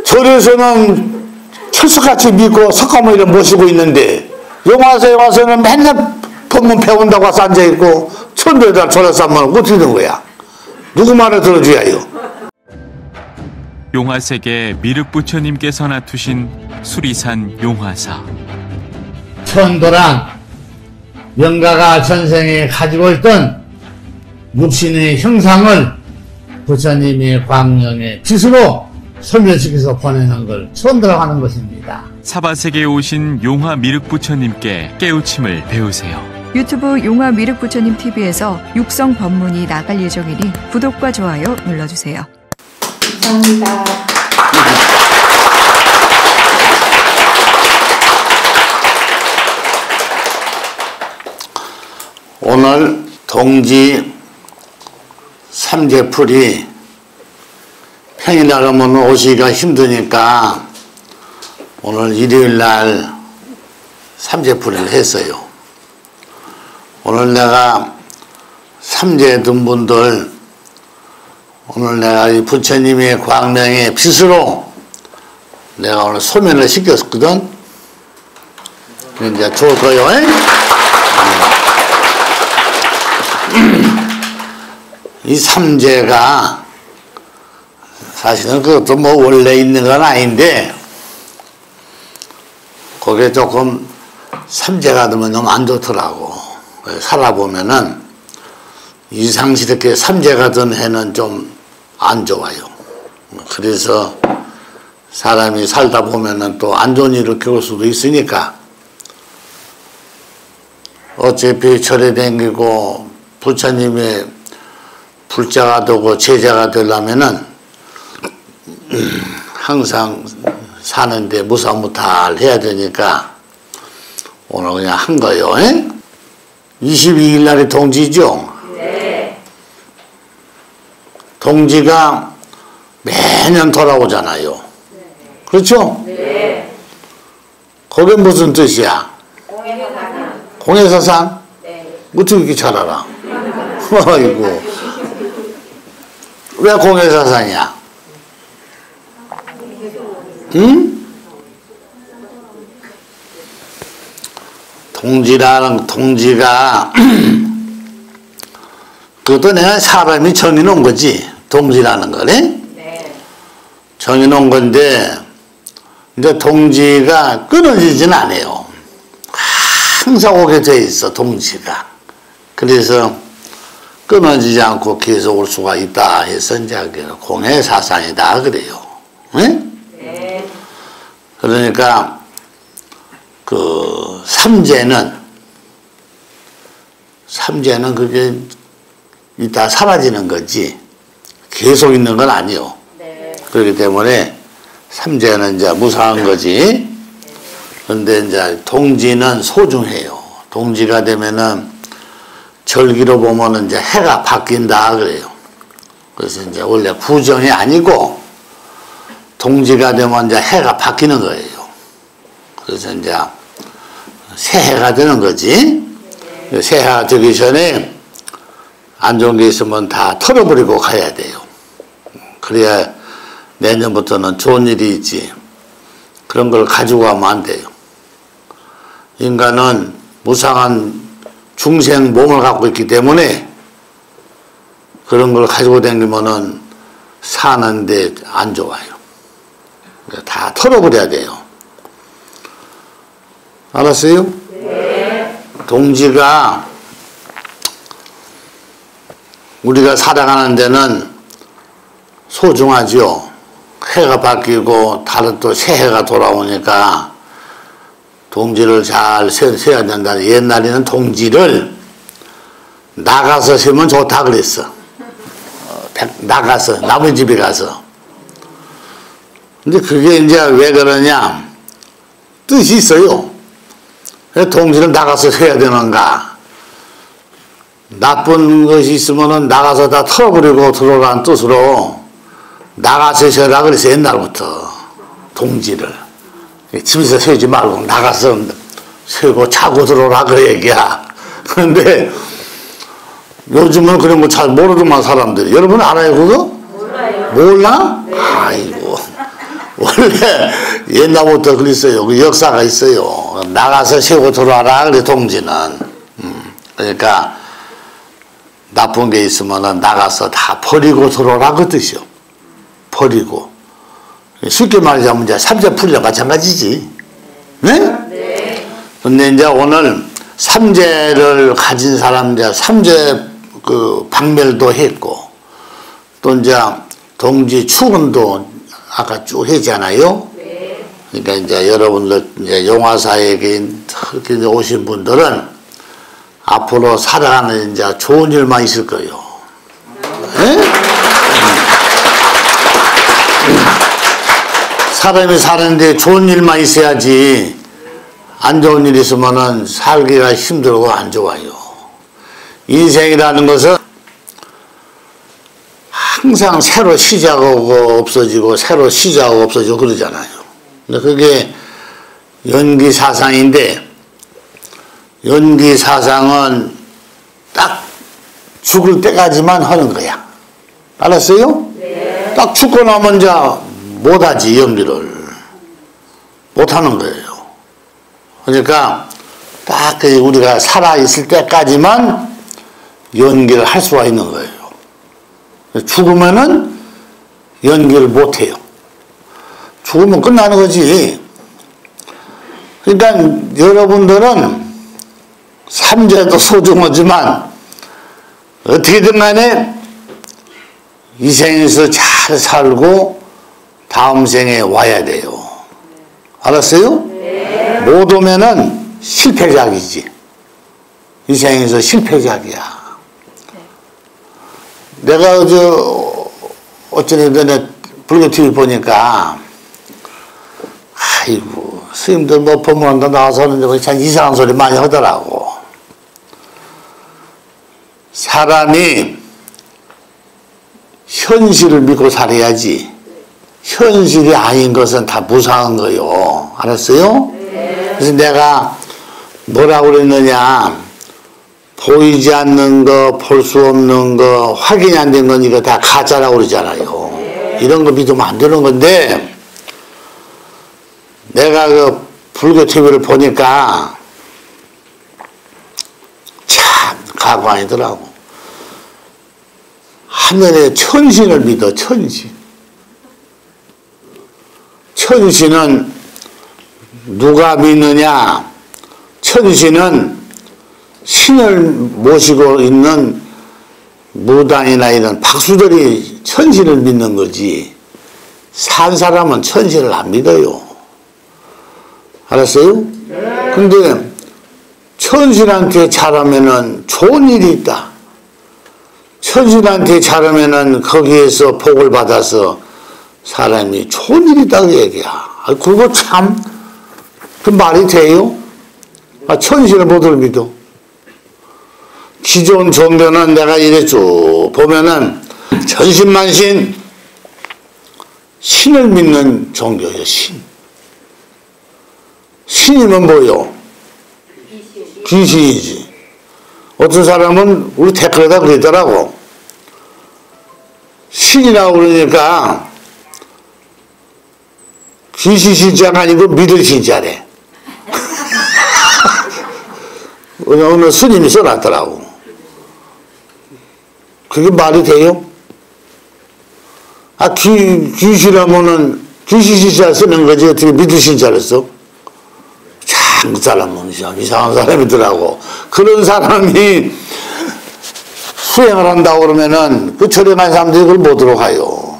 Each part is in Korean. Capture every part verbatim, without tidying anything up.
절에서는 철석같이 믿고 석가모니를 모시고 있는데 용화사에 와서는 맨날 법문 배운다고 와서 앉아있고 천도에다 절에서 하면 어떻게 된 거야? 누구 말을 들어줘야 해요? 용화색의 미륵부처님께서 낳으신 수리산 용화사. 천도란 영가가 전생에 가지고 있던 육신의 형상을 부처님의 광명의 빛으로 설명시켜서 보내는 걸 천도라고 하는 것입니다. 사바세계에 오신 용화 미륵부처님께 깨우침을 배우세요. 유튜브 용화 미륵부처님 티비에서 육성 법문이 나갈 예정이니 구독과 좋아요 눌러주세요. 감사합니다. 오늘 동지 삼재풀이 평일날 오면 오시기가 힘드니까 오늘 일요일날 삼재풀이를 했어요. 오늘 내가 삼재 든 분들 오늘 내가 이 부처님의 광명의 빛으로 내가 오늘 소면을 시켰거든. 이제 좋을 거요. 이 삼재가 사실은 그것도 뭐 원래 있는 건 아닌데 거기에 조금 삼재가 되면 너무 안 좋더라고. 살아보면은 이상스럽게 삼재가 든 해는 좀 안 좋아요. 그래서 사람이 살다 보면은 또 안 좋은 일을 겪을 수도 있으니까 어차피 절에 다니고 부처님의 불자가 되고 제자가 되려면은 항상 사는데 무사무탈 해야 되니까 오늘 그냥 한 거예요. 에? 이십이 일 날이 동지죠? 네. 동지가 매년 돌아오잖아요. 네. 그렇죠? 네. 그게 무슨 뜻이야? 공해사상. 공해사상? 네. 어떻게 이렇게 잘 알아? 아이고. 왜 공해사상이야? 응? 동지라는 동지가 그것도 내가 사람이 정해놓은 거지. 동지라는 거래. 네. 정해놓은 건데 이제 동지가 끊어지진 않아요. 항상 오게 돼 있어 동지가. 그래서 끊어지지 않고 계속 올 수가 있다 해서 이제 공해사상이다 그래요. 네? 네. 그러니까 그 삼재는 삼재는 그게 이따 사라지는 거지 계속 있는 건 아니요. 네. 그렇기 때문에 삼재는 이제 무상한 거지. 그런데 이제 동지는 소중해요. 동지가 되면은 절기로 보면은 이제 해가 바뀐다 그래요. 그래서 이제 원래 구정이 아니고 동지가 되면 이제 해가 바뀌는 거예요. 그래서 이제 새해가 되는 거지. 네. 새해가 되기 전에 안 좋은 게 있으면 다 털어버리고 가야 돼요. 그래야 내년부터는 좋은 일이 있지. 그런 걸 가지고 가면 안 돼요. 인간은 무상한 중생 몸을 갖고 있기 때문에 그런 걸 가지고 다니면은 사는데 안 좋아요. 다 털어버려야 돼요. 알았어요? 네. 동지가 우리가 살아가는 데는 소중하죠. 해가 바뀌고 다른 또 새해가 돌아오니까 동지를 잘 세워야 된다. 옛날에는 동지를 나가서 세면 좋다 그랬어. 나가서 남의 집에 가서. 근데 그게 이제 왜 그러냐 뜻이 있어요. 왜 동지를 나가서 세야 되는가? 나쁜 것이 있으면은 나가서 다 털어버리고 들어오라는 뜻으로 나가서 세라 그래서 옛날부터 동지를 집에서 세우지 말고 나가서 세우고 자고 들어오라 그 얘기야. 그런데 요즘은 그런 거 잘 모르더만 사람들이. 여러분 알아요 그거? 몰라요. 몰라? 네. 아이고 원래 옛날부터 그랬어요. 그 역사가 있어요. 나가서 쉬고 들어와라 그래 동지는. 음, 그러니까 나쁜 게 있으면 나가서 다 버리고 들어오라 그 뜻이요. 버리고. 쉽게 말하자면 이제 삼재풀이랑 마찬가지지. 네? 네. 근데 이제 오늘 삼재를 가진 사람, 이제 삼재 그 박멸도 했고, 또 이제 동지 축은도 아까 쭉 했잖아요. 네. 그러니까 이제 여러분들 이제 용화사에게 이렇게 오신 분들은 앞으로 살아가는 이제 좋은 일만 있을 거예요. 네? 사람이 사는데 좋은 일만 있어야지 안 좋은 일 있으면은 살기가 힘들고 안 좋아요. 인생이라는 것은 항상 새로 시작하고 없어지고 새로 시작하고 없어지고 그러잖아요. 근데 그게 연기사상인데 연기사상은 딱 죽을 때까지만 하는 거야. 알았어요? 네. 딱 죽고 나면 이제 못하지 연기를. 못하는 거예요. 그러니까 딱 우리가 살아있을 때까지만 연기를 할 수가 있는 거예요. 죽으면은 연기를 못해요. 죽으면 끝나는 거지. 그러니까 여러분들은 삼재도 소중하지만 어떻게든 간에 이 생에서 잘 살고 다음 생에 와야 돼요. 알았어요? 네. 못 오면은 실패작이지. 이 생에서 실패작이야. 네. 내가 저 어쩌네 전에 불교 티비 보니까 아이고 스님들 뭐 법문한다 나와서 하는데 참 이상한 소리 많이 하더라고. 사람이 현실을 믿고 살아야지 현실이 아닌 것은 다 무상한 거요. 알았어요? 네. 그래서 내가 뭐라고 그랬느냐, 보이지 않는 거, 볼 수 없는 거, 확인이 안 된 건 이거 다 가짜라고 그러잖아요. 네. 이런 거 믿으면 안 되는 건데 내가 그 불교 티비를 보니까 참 가관이더라고. 하늘의 천신을 믿어. 천신. 천신은 누가 믿느냐? 천신은 신을 모시고 있는 무당이나 이런 박수들이 천신을 믿는 거지 산 사람은 천신을 안 믿어요. 알았어요? 네. 근데 천신한테 잘하면은 좋은 일이 있다. 천신한테 잘하면은 거기에서 복을 받아서 사람이 좋은 일이 있다고 얘기야. 그거 참, 그 말이 돼요? 아, 천신을 모두 믿어. 기존 종교는 내가 이래 쭉 보면은 천신만신 신을 믿는 종교예요. 신. 신이면 뭐요? 귀신이지. 어떤 사람은 우리 댓글에다 그러더라고. 신이라고 그러니까 귀신 신자가 아니고 믿을 신자래. 어느 스님이 써놨더라고. 그게 말이 돼요? 아, 귀, 귀신이라면은 귀신 신자 쓰는 거지 어떻게 믿을 신자를 써? 참, 그 사람은 이상한 사람이더라고. 그런 사람이 수행을 한다고 그러면은 그 절에 간 사람들이 그걸 못 들어가요.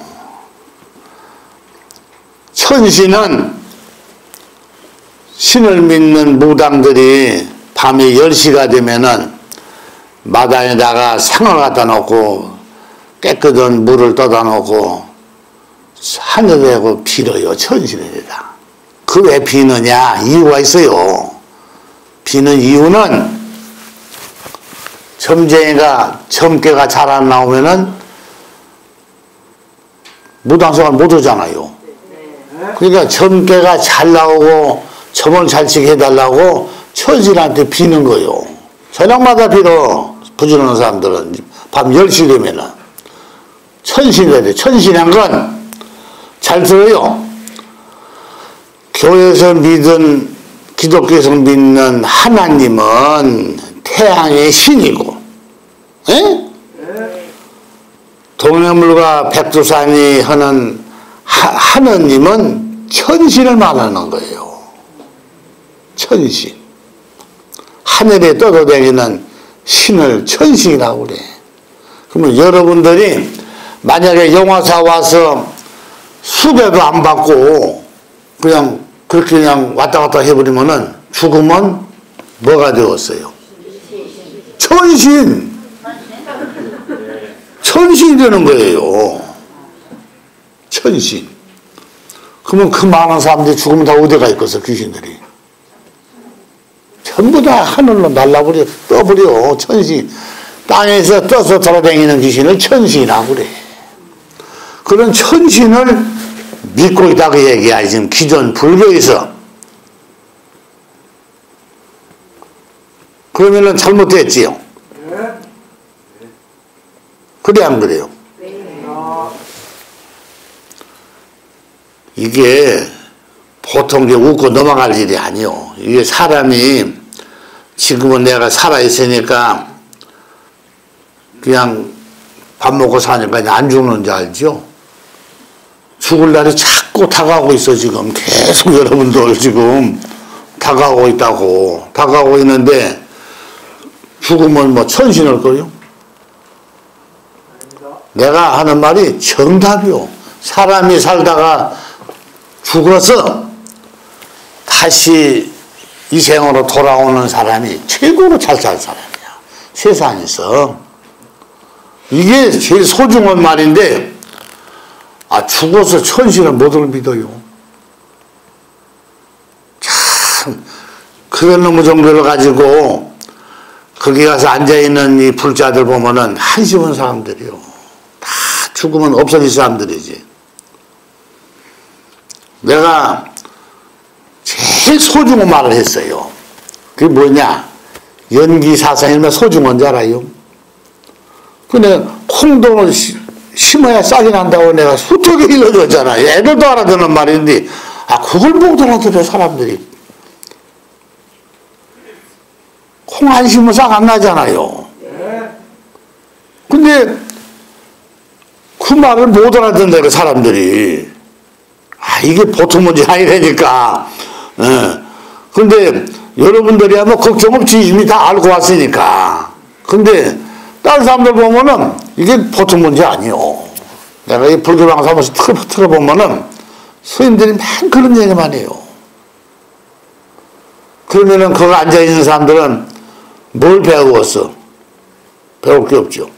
천신은 신을 믿는 무당들이 밤에 열 시가 되면은 마당에다가 상을 갖다 놓고 깨끗한 물을 떠다 놓고 하늘에고 빌어요. 천신에다. 그 왜 비느냐? 이유가 있어요. 비는 이유는 점쟁이가 점괘가 잘 안 나오면은 무당생활 못 오잖아요. 그러니까 점괘가 잘 나오고 점을 잘 치게 해달라고 천신한테 비는 거요. 저녁마다 빌어. 부지런한 사람들은 밤 열 시 되면은 천신이래. 천신이란 건 잘 들어요. 교회에서 믿은, 기독교에서 믿는 하나님은 태양의 신이고, 에? 동해물과 백두산이 하는 하, 하느님은 천신을 말하는 거예요. 천신. 하늘에 떠도다니는 신을 천신이라고 그래. 그러면 여러분들이 만약에 영화사 와서 수배도 안 받고 그냥 그렇게 그냥 왔다 갔다 해버리면은 죽으면 뭐가 되었어요? 천신! 천신이 되는 거예요. 천신. 그러면 그 많은 사람들이 죽으면 다 어디가 있겠어, 귀신들이. 전부 다 하늘로 날라버려, 떠버려, 천신. 땅에서 떠서 돌아다니는 귀신을 천신이라고 그래. 그런 천신을 믿고 있다고 얘기야, 지금 기존 불교에서. 그러면은 잘못됐지요? 그래, 안 그래요? 이게 보통 게 웃고 넘어갈 일이 아니요. 이게 사람이 지금은 내가 살아있으니까 그냥 밥 먹고 사니까 안 죽는 줄 알죠? 죽을 날이 자꾸 다가오고 있어, 지금. 계속 여러분들 지금 다가오고 있다고. 다가오고 있는데 죽으면 뭐 천신을 거요? 내가 하는 말이 정답이요. 사람이 살다가 죽어서 다시 이 생으로 돌아오는 사람이 최고로 잘 살 사람이야, 세상에서. 이게 제일 소중한 말인데, 아, 죽어서 천신을 뭐들 믿어요? 참, 그런 놈의 종교를 가지고 거기 가서 앉아있는 이 불자들 보면은 한심한 사람들이요. 다 죽으면 없어질 사람들이지. 내가 제일 소중한 말을 했어요. 그게 뭐냐? 연기사상이 얼마나 소중한 줄 알아요? 근데 콩동을 심어야 싹이 난다고 내가 수트게 일러줬잖아. 애들도 알아듣는 말인데, 아, 그걸 못 알아들어, 사람들이. 콩 안 심으면 싹 안 나잖아요. 근데 그 말을 못 알아듣는다, 그 사람들이. 아, 이게 보통 문제 아니라니까. 예. 근데 여러분들이야 뭐 걱정 없지. 이미 다 알고 왔으니까. 근데 다른 사람들 보면은 이게 보통 문제 아니요. 내가 이 불교방송 한 번씩 틀어, 틀어보면은 스님들이 맨 그런 얘기만 해요. 그러면은 거기 앉아있는 사람들은 뭘 배웠어? 배울 게 없죠.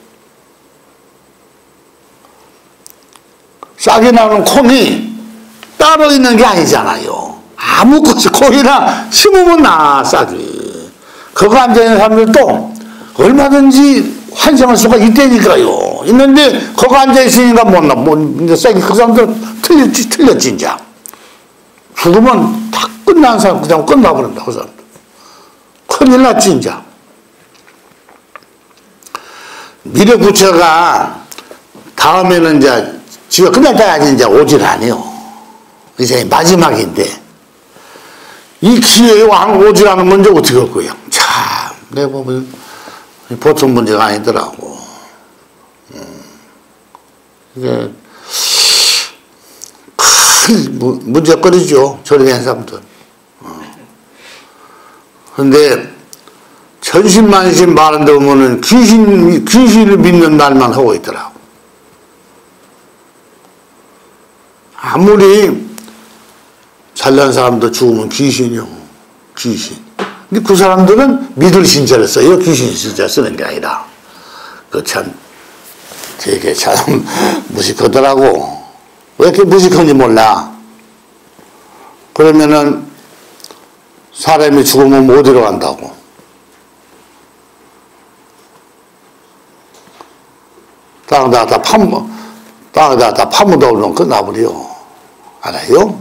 싹이 나는 콩이 따로 있는 게 아니잖아요. 아무 것이 콩이나 심으면 나, 싹이. 거기 앉아있는 사람들도 얼마든지 환생할 수가 있다니까요. 있는데 거기 앉아있으니까 못 나. 뭐, 싹이 그 사람들 틀렸지, 틀렸지, 이제. 죽으면 다 끝난 사람, 그냥 끝나버린다, 그 사람들. 큰일 났지, 이제. 미래부처가 다음에는 이제 지가 끝날 때까지 이제 오질 않아요. 이제 마지막인데, 이 기회에 왕 오질 않으면 이제 어떻게 할 거예요? 참, 내가 보면 보통 문제가 아니더라고. 음. 이게 큰 문제거리죠, 저리 된 사람들. 그런데 어. 천신만신 말하는데 보면은 귀신, 귀신을 믿는 말만 하고 있더라고. 아무리 잘난 사람도 죽으면 귀신이요. 귀신. 근데 그 사람들은 믿을 신자를 써요. 귀신 신자 쓰는 게 아니라. 그 참, 되게 참 무식하더라고. 왜 이렇게 무식한지 몰라. 그러면은 사람이 죽으면 어디로 간다고? 땅에다 다 파묻, 땅에다 다 파묻어 오면 끝나버려. 알아요?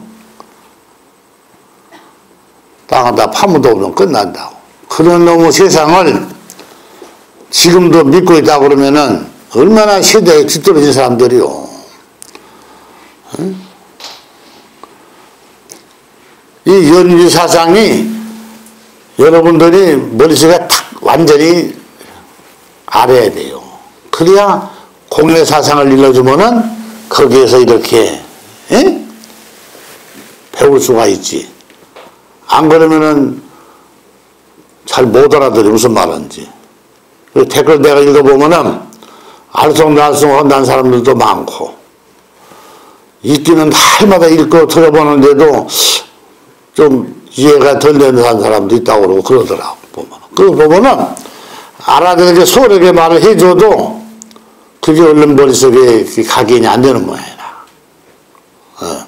땅에다 파묻어 오면 끝난다고. 그런 놈의 세상을 지금도 믿고 있다 그러면은 얼마나 세대에 뒤떨어진 사람들이요. 응? 이 연기 사상이 여러분들이 머릿속에 탁 완전히 알아야 돼요. 그래야 공의 사상을 일러주면은 거기에서 이렇게 에? 배울 수가 있지. 안 그러면은 잘 못 알아들이 무슨 말인지. 댓글 내가 읽어보면은 알쏭달쏭 난 사람들도 많고 읽기는 날마다 읽고 들어보는데도 좀 이해가 덜 되는 사람도 있다고 그러고 그러더라고. 보면. 그거 보면은 알아듣게 소홀하게 말을 해줘도 그게 얼른 머릿속에 각인이 안 되는 모양이라. 어.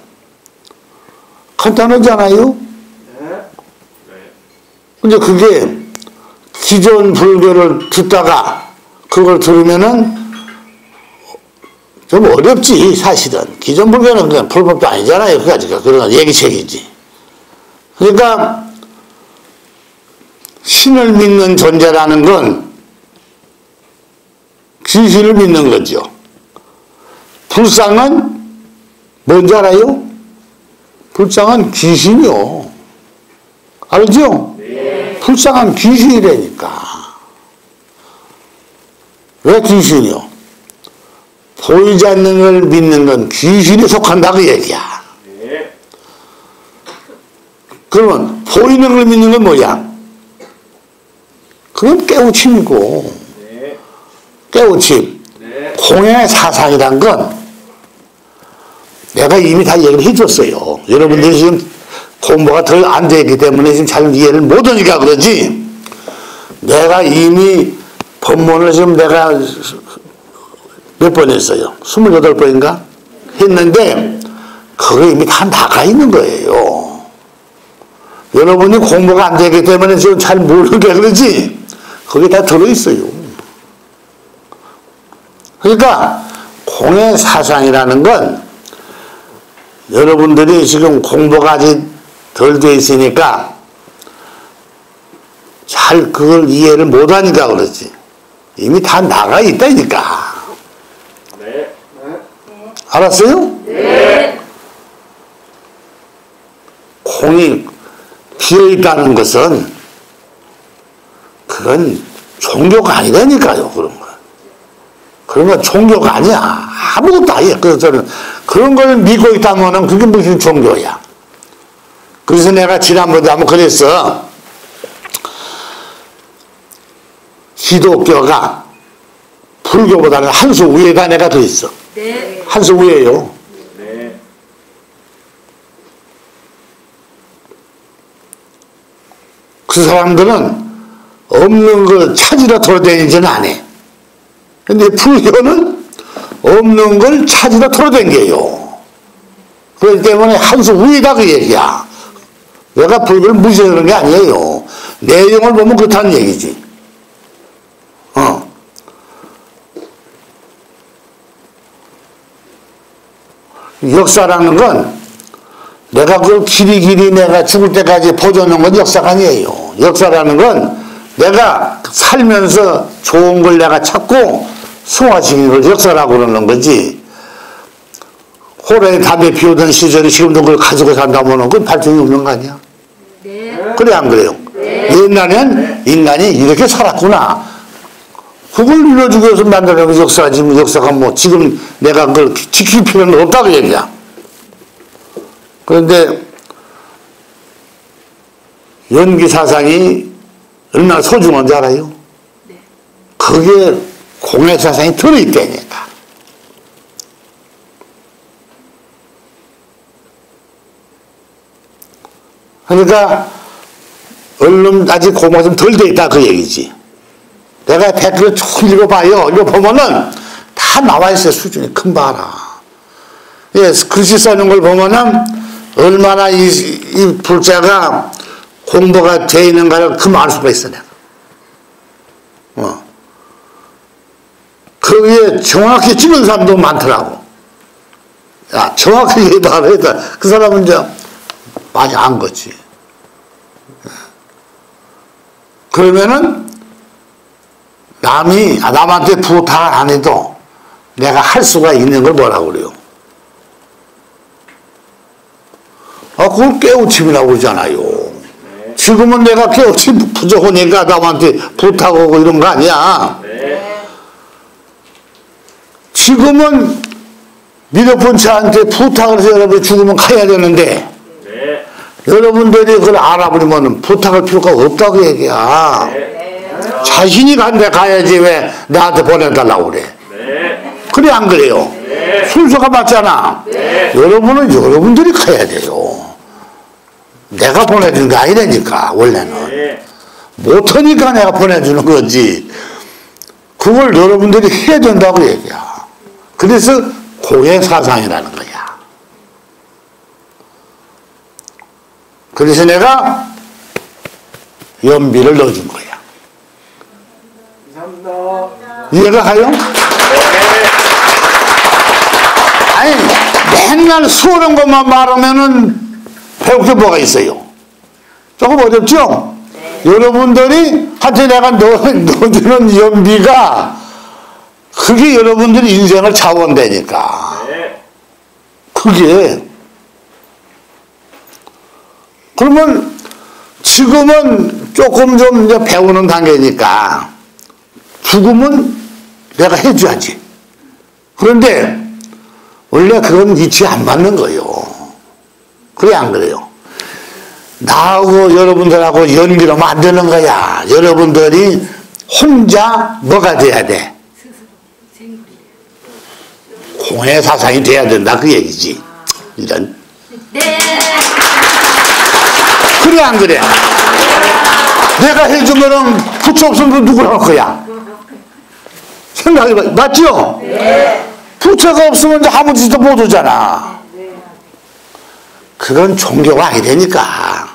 간단하지 않아요? 근데 그게 기존 불교를 듣다가 그걸 들으면은 좀 어렵지, 사실은. 기존 불교는 그냥 불법도 아니잖아요. 그까지가. 그런 얘기책이지. 그러니까 신을 믿는 존재라는 건 귀신을 믿는 거죠. 불상은 뭔지 알아요? 불상은 귀신이요. 알죠? 네. 불상은 귀신이라니까. 왜 귀신이요? 보이지 않는 걸 믿는 건 귀신이 속한다 그 얘기야. 네. 그러면 보이는 걸 믿는 건 뭐야? 그건 깨우침이고. 네. 깨우침. 네. 공양의 사상이란 건 내가 이미 다 얘기를 해줬어요. 네. 여러분들이 지금 공부가 덜 안 되기 때문에 지금 잘 이해를 못하니까 그러지. 내가 이미 법문을 지금 내가 몇 번 했어요? 스물여덟 번인가? 했는데 그거 이미 다 나가 있는 거예요. 여러분이 공부가 안 되기 때문에 지금 잘 모르게 그러지. 거기 다 들어있어요. 그러니까 공의 사상이라는 건 여러분들이 지금 공부가 아직 덜 돼 있으니까 잘 그걸 이해를 못하니까 그렇지. 이미 다 나가 있다니까. 네. 알았어요? 네. 공이 비어있다는 것은 그건 종교가 아니라니까요. 그런 건. 그런 건 종교가 아니야. 아무것도 아니야. 그래서 저는 그런 걸 믿고 있다면 그게 무슨 종교야. 그래서 내가 지난번에 한번 그랬어. 기독교가 불교보다는 한 수 위에다 내가 더 있어. 네. 한 수 위에요. 네. 그 사람들은 없는 걸 찾으러 돌아다니지는 않아. 근데 불교는 없는 걸 찾으러 돌아다녀요. 그렇기 때문에 한 수 위에다 그 얘기야. 내가 불교를 무시하는 게 아니에요. 내용을 보면 그렇다는 얘기지. 어. 역사라는 건 내가 그걸 길이 길이 내가 죽을 때까지 보존한 건 역사가 아니에요. 역사라는 건 내가 살면서 좋은 걸 내가 찾고 승화시키는 걸 역사라고 그러는 거지. 호랑이 담배 피우던 시절에 지금도 그걸 가지고 산다면 그건 발전이 없는 거 아니야? 네. 그래 안 그래요? 네. 옛날엔 인간이 이렇게 살았구나. 그걸 밀어주기 위해서 만들어낸 역사지, 역사가 뭐 지금 내가 그걸 지킬 필요는 없다고 얘기야. 그런데 연기 사상이 얼마나 소중한지 알아요? 네. 그게 공의 사상이 들어있다니까. 그러니까 얼른 아직 공부가 좀 덜 돼 있다 그 얘기지. 내가 댓글을 쭉 읽어봐요. 이거 보면은 다 나와 있어요. 수준이 큰 바라. 예, 글씨 써는 걸 보면은 얼마나 이, 이 불자가 공부가 돼 있는가를 금방 알 수가 있어, 내가. 어. 거기에 정확히 찍은 사람도 많더라고. 야, 정확히 말을 해도 그 사람은 이제 많이 안 거지. 그러면은 남이, 남한테 부탁을 안 해도 내가 할 수가 있는 걸 뭐라고 그래요? 아, 그걸 깨우침이라고 그러잖아요. 네. 지금은 내가 깨우침 부족하니까 남한테 부탁하고 이런 거 아니야. 네. 지금은 미륵분처한테 부탁을 해서 여러분이 죽으면 가야 되는데 네. 여러분들이 그걸 알아버리면 부탁할 필요가 없다고 얘기야. 네. 자신이 간데 가야지 왜 나한테 보내달라고 그래. 네. 그래 안 그래요? 네. 순서가 맞잖아. 네. 여러분은 여러분들이 가야 돼요. 내가 보내주는 게 아니라니까 원래는. 네. 못하니까 내가 보내주는 거지. 그걸 여러분들이 해야 된다고 얘기야. 그래서 고해사상이라는 거야. 그래서 내가 연비를 넣어준 거야. 감사합니다. 이해가 가요? 네. 아니 맨날 수월한 것만 말하면은 배울 게 뭐가 있어요? 조금 어렵죠? 네. 여러분들이 한테 내가 넣, 넣어주는 연비가 그게 여러분들이 인생을 자원되니까. 네. 그게. 그러면 지금은 조금 좀 이제 배우는 단계니까 죽으면 내가 해줘야지. 그런데 원래 그건 이치 안 맞는 거예요. 그래 안 그래요? 나하고 여러분들하고 연기하면 안 되는 거야. 여러분들이 혼자 뭐가 돼야 돼? 공해사상이 돼야 된다 그 얘기지. 이런. 네. 그래 안 그래? 내가 해주면은 부처 없으면 누구를 할 거야? 생각해봐. 맞죠? 네. 부처가 없으면 이제 아무 짓도 못 오잖아. 그건 종교가 아니라니까.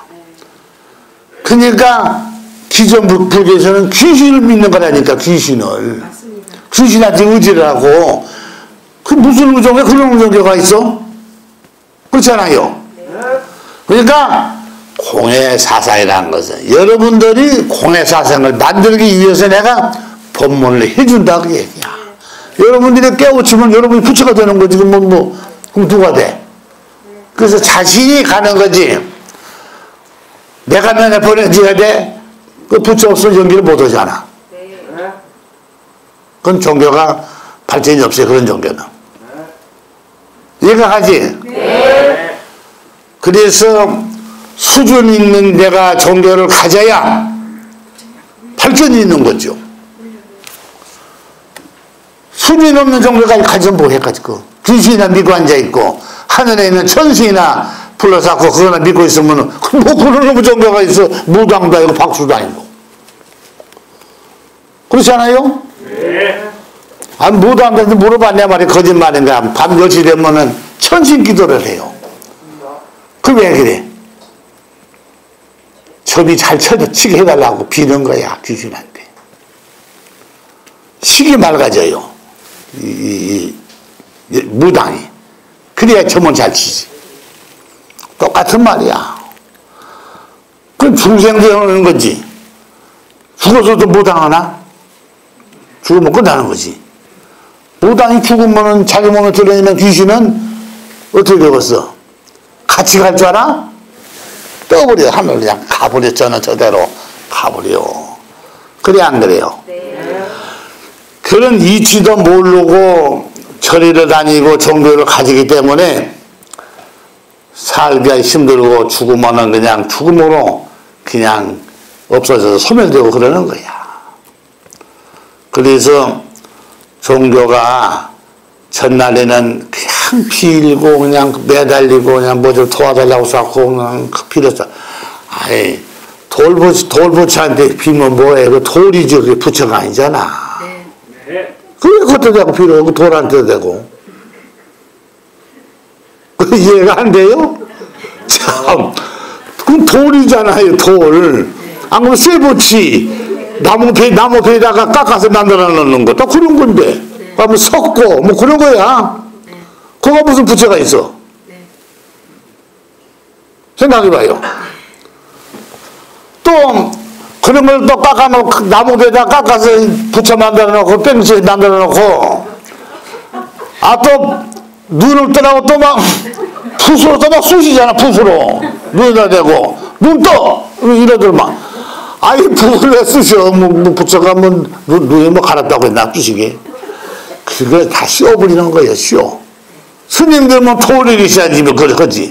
그러니까 기존 불교에서는 귀신을 믿는 거라니까. 귀신을. 귀신한테 의지를 하고. 그 무슨 의존에 그런 의존교가 있어? 그렇잖아요. 그러니까 공해사상이라는 것은 여러분들이 공해사상을 만들기 위해서 내가 법문을 해준다 그 얘기야. 여러분들이 깨우치면 여러분이 부처가 되는 거지. 뭐, 뭐, 그럼 누가 돼? 그래서 자신이 가는 거지. 내가 면에 보내줘야 돼? 그 부처 없으면 연기를 못 하잖아. 그건 종교가 발전이 없어요. 그런 종교는. 이해가 가지? 네. 그래서 수준 있는 내가 종교를 가져야 발전이 있는 거죠. 수준 없는 종교까지 가지면 뭐해 가지고 귀신이나 믿고 앉아있고 하늘에 있는 천신이나 불러서 그거나 믿고 있으면 뭐 그런 놈의 종교가 있어. 무당도 아니고 박수도 아니고. 그렇지 않아요? 네. 아, 무당한테 물어봤냐 말이야. 거짓말인가. 밤 열 시 되면은 천신 기도를 해요. 그 왜 그래? 점이 잘 쳐져 치게 해달라고 비는 거야. 귀신한테. 식이 맑아져요. 이, 이, 이 무당이. 그래야 점을 잘 치지. 똑같은 말이야. 그건 중생도 하는 거지. 죽어서도 무당하나? 죽으면 끝나는 거지. 무당이 죽으면 자기 몸에 들어있는 귀신은 어떻게 되겠어? 같이 갈 줄 알아? 떠버려. 하늘 그냥 가버려. 저는 저대로 가버려. 그래 안 그래요? 네. 그런 이치도 모르고 절에를 다니고 종교를 가지기 때문에 살기가 힘들고 죽으면은 그냥 죽음으로 그냥 없어져서 소멸되고 그러는 거야. 그래서 종교가 전날에는 그냥 빌고 그냥 매달리고 그냥 뭐 좀 도와달라고 쌓고 그냥 빌었어. 아이 돌부처, 돌부처한테 빌면 뭐해? 그 돌이지 그게 부처가 아니잖아. 네. 그게 그것도 되고 빌어고 돌한테도 되고. 그 이해가 안 돼요? 참. 그럼 돌이잖아요, 돌. 안 그러면 쇠붙이. 나무 배, 나무 배에다가 깎아서 만들어 놓는 거. 또 그런 건데. 그러면 섞고, 뭐 그런 거야. 그거 무슨 부처가 있어? 생각해봐요. 또, 그런 걸 또 깎아놓고, 나무 배에다 깎아서 부처 만들어 놓고, 뺑치 만들어 놓고, 아, 또, 눈을 뜨라고 또 막, 붓으로 떠 막 쑤시잖아, 붓으로. 눈에다 대고. 눈 떠! 이러더만. 아이, 붓을 왜 쑤셔? 뭐, 뭐 붙여가 뭐, 눈, 눈에 뭐 갈았다고 했나, 쑤시게. 그걸 다 씌워버리는 거예요, 씌워. 스님들 뭐 토를 계셔야지, 뭐, 그러지.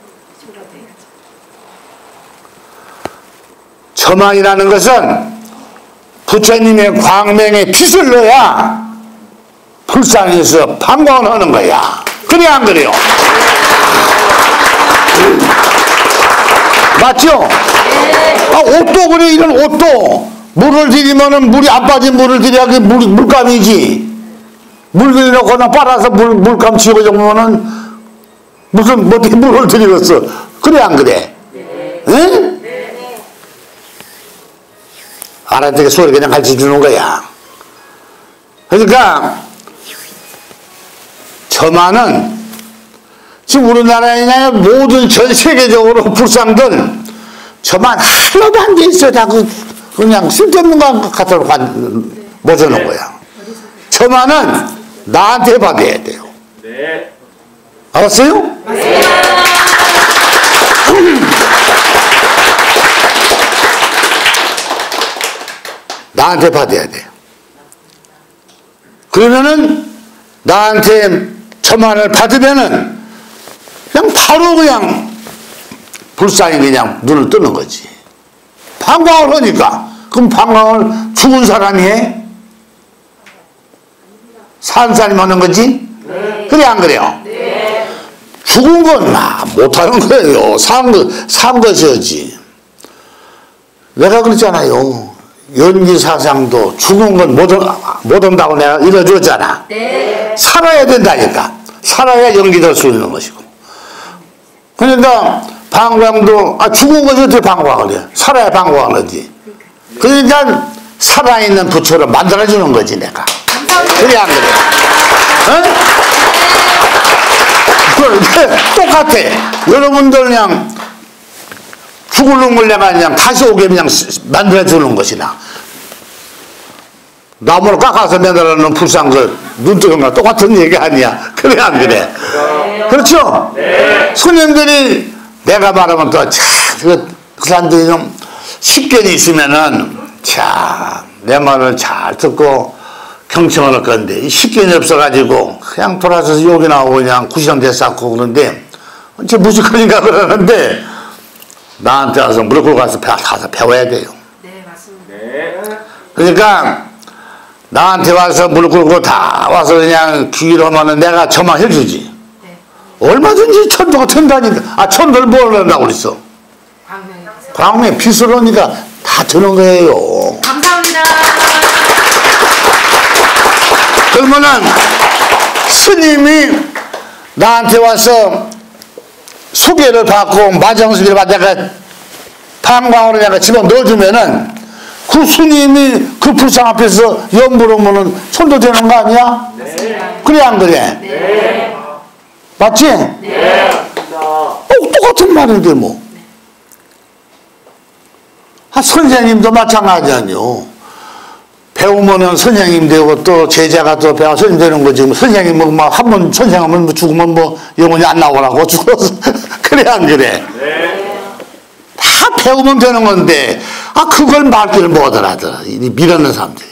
처망이라는 것은 부처님의 광명에 빛을 넣어야 불상에서 방광을 하는 거야. 그래, 안 그래요? 맞죠? 아, 옷도 그래, 이런 옷도. 물을 들이면은 물이 안 빠진 물을 들여야 그게 물, 물감이지. 물 들여놓고 빨아서 물, 물감 치고 정도면은 무슨, 뭐, 어떻게 물을 들이겠어. 그래, 안 그래? 응? 알아듣게 소리 그냥 가르쳐 주는 거야. 그러니까, 저만은 지금 우리나라에 모든 전 세계적으로 불상들 저만 하나도 안 돼 있어요. 다 그, 그냥 쓸데없는 것 갖다 모셔놓은 거야. 저만은 나한테 받아야 돼요. 네. 알았어요? 네. 나한테 받아야 돼요. 그러면은 나한테 저만을 받으면은 그냥 바로 그냥 불상이 그냥 눈을 뜨는 거지. 방광을 하니까. 그럼 방광을 죽은 사람이 해? 산 사람이 하는 거지? 네. 그래, 안 그래요? 네. 죽은 건 아, 못하는 거예요. 산, 거, 산 것이었지. 내가 그랬잖아요. 연기 사상도 죽은 건 못, 못 온다고 내가 이뤄줬잖아. 네. 살아야 된다니까. 살아야 연기될 수 있는 것이고. 그러니까 방광도 아 죽은 것이 어떻게 방광을 해? 살아야 방광을 하지. 그러니까 살아있는 부처를 만들어주는 거지 내가. 그래, 안 그래? 어? 똑같아. 여러분들 그냥 죽을 놈을 내가 그냥 다시 오게 그냥 만들어주는 것이나 나무를 깎아서 만들어놓은 불상 그 눈뜨는 거랑 똑같은 얘기 아니야. 그래, 안 그래? 네. 그렇죠? 네. 손님들이 내가 말하면 또 참, 그, 그 사람들이 좀 식견이 있으면은 참, 내 말을 잘 듣고 경청을 할 건데, 식견이 없어가지고 그냥 돌아서서 욕이 나오고 그냥 구시정대 쌓고 그러는데, 저 무식하니까 그러는데, 나한테 와서 무릎 꿇고 가서, 가서 배워야 돼요. 네, 맞습니다. 네. 그러니까, 나한테 와서 무릎 꿇고 다 와서 그냥 귀로 하면은 내가 저만 해주지. 네. 얼마든지 천도가 된다니까. 아, 천도를 뭘 한다고 그랬어? 광명에 빛을 하니까 다 되는 거예요. 감사합니다. 그러면은 스님이 나한테 와서 소개를 받고 마정수기를 받고 내가 방광으로 내가 집어 넣어주면은 그 스님이 그 불상 앞에서 연부르면은 손도 되는 거 아니야? 네. 그래, 안 그래? 네. 맞지? 네. 어, 똑같은 말인데 뭐. 아, 선생님도 마찬가지 아니요. 배우면은 선생님 되고 또 제자가 또 배워 선생님 되는 거지. 뭐 선생님 뭐 한 번 선생하면 뭐 죽으면 뭐 영혼이 안 나오라고 죽어서 그래, 안 그래? 네. 다 배우면 되는 건데 아 그걸 말귀를 못 알아들어. 밀어넣는 사람들이.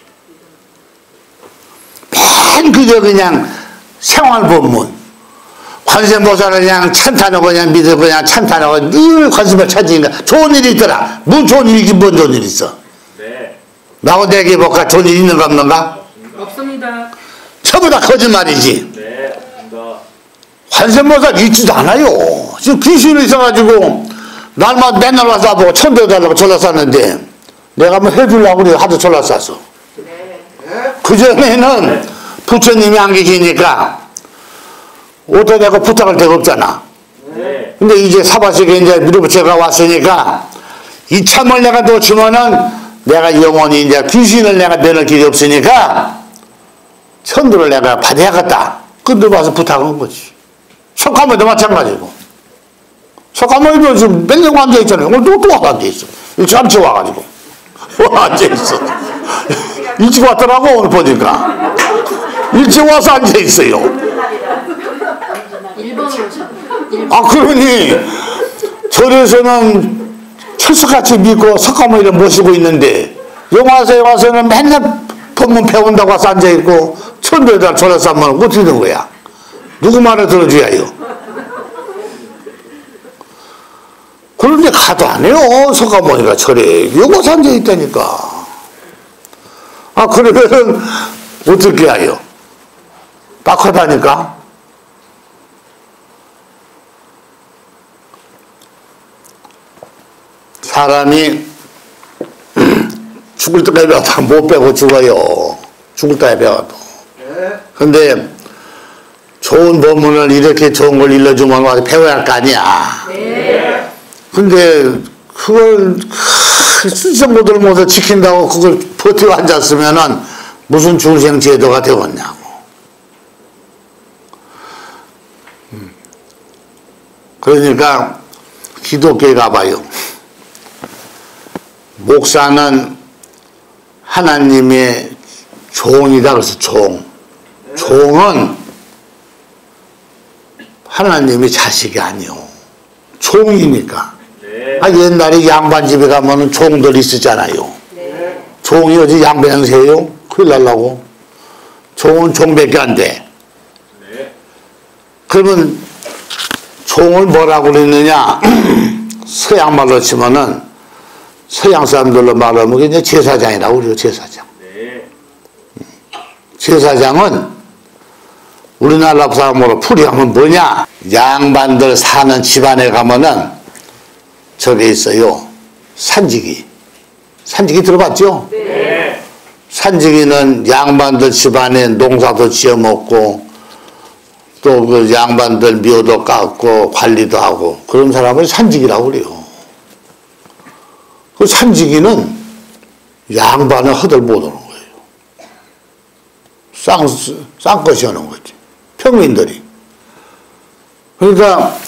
맨 그저 그냥 생활법문. 관세음보살을 그냥 찬탄하고 그냥 믿어 그냥 찬탄하고 늘 관심을 찾으니까 좋은 일이 있더라. 뭐 좋은 일이지 뭔 좋은 일 있어? 네. 나하고 내게 볼까? 좋은 일 있는가 없는가? 없습니다. 전부 다 거짓말이지. 네. 관세음보살 있지도 않아요. 지금 귀신이 있어가지고 날마다 맨날 와서 나보고 천도 해달라고 전화 쐈는데 내가 뭐 해주려고 그래 하도 전화 쐈어. 네. 그전에는 부처님이 안 계시니까 옷도 내고 부탁할 데가 없잖아. 네. 근데 이제 사바세계 이제 밀어붙여가 왔으니까 이참을 내가 놓치면은 내가 영원히 이제 귀신을 내가 내놓을 길이 없으니까 천도를 내가 받아야겠다. 근데 와서 부탁한 거지. 석가모니도 마찬가지고. 석가모니도 지금 몇 년 앉아있잖아요. 오늘 또, 또 와서 앉아있어. 일찍 잠시 와가지고. 와, 앉아있어. 일찍 왔더라고, 오늘 보니까. 일찍 와서 앉아있어요. 일본으로 아, 그러니, 절에서는 철석같이 믿고 석가모니를 모시고 있는데, 용화사에 와서는 맨날 법문 배운다고 와서 앉아있고, 천도에다 절에서 하면 어떻게 된 거야? 누구 말을 들어줘야 해요? 그런데 가도 안 해요. 석가모니가 절에. 요거서 앉아있다니까. 아, 그러면은, 어떻게 해요? 빡하다니까? 사람이 죽을 때까지 배워도 못 배고 죽어요. 죽을 때까지 배워도. 근데 좋은 법문을 이렇게 좋은 걸 일러주면 와서 배워야 할 거 아니야. 근데 그걸 수정보들 못해 지킨다고 그걸 버티고 앉았으면은 무슨 중생 제도가 되었냐고. 그러니까 기독교에 가봐요. 목사는 하나님의 종이다. 그래서 종. 종은 하나님의 자식이 아니요. 종이니까. 아, 옛날에 양반집에 가면은 종들 있었잖아요. 종이 어디 양반세요? 큰일 날라고. 종은 종밖에 안 돼. 그러면 종을 뭐라고 그랬느냐? 서양 말로 치면은 서양 사람들로 말하면 이제 제사장이라고 그래요. 제사장. 제사장은 우리나라 사람으로 풀이하면 뭐냐? 양반들 사는 집안에 가면은 저게 있어요. 산지기. 산지기 들어봤죠? 네. 산지기는 양반들 집안에 농사도 지어먹고 또 그 양반들 묘도 깎고 관리도 하고 그런 사람을 산지기라고 그래요. 그 산지기는 양반을 허들 못 오는 거예요. 쌍, 쌍것이 오는 거지. 평민들이. 그러니까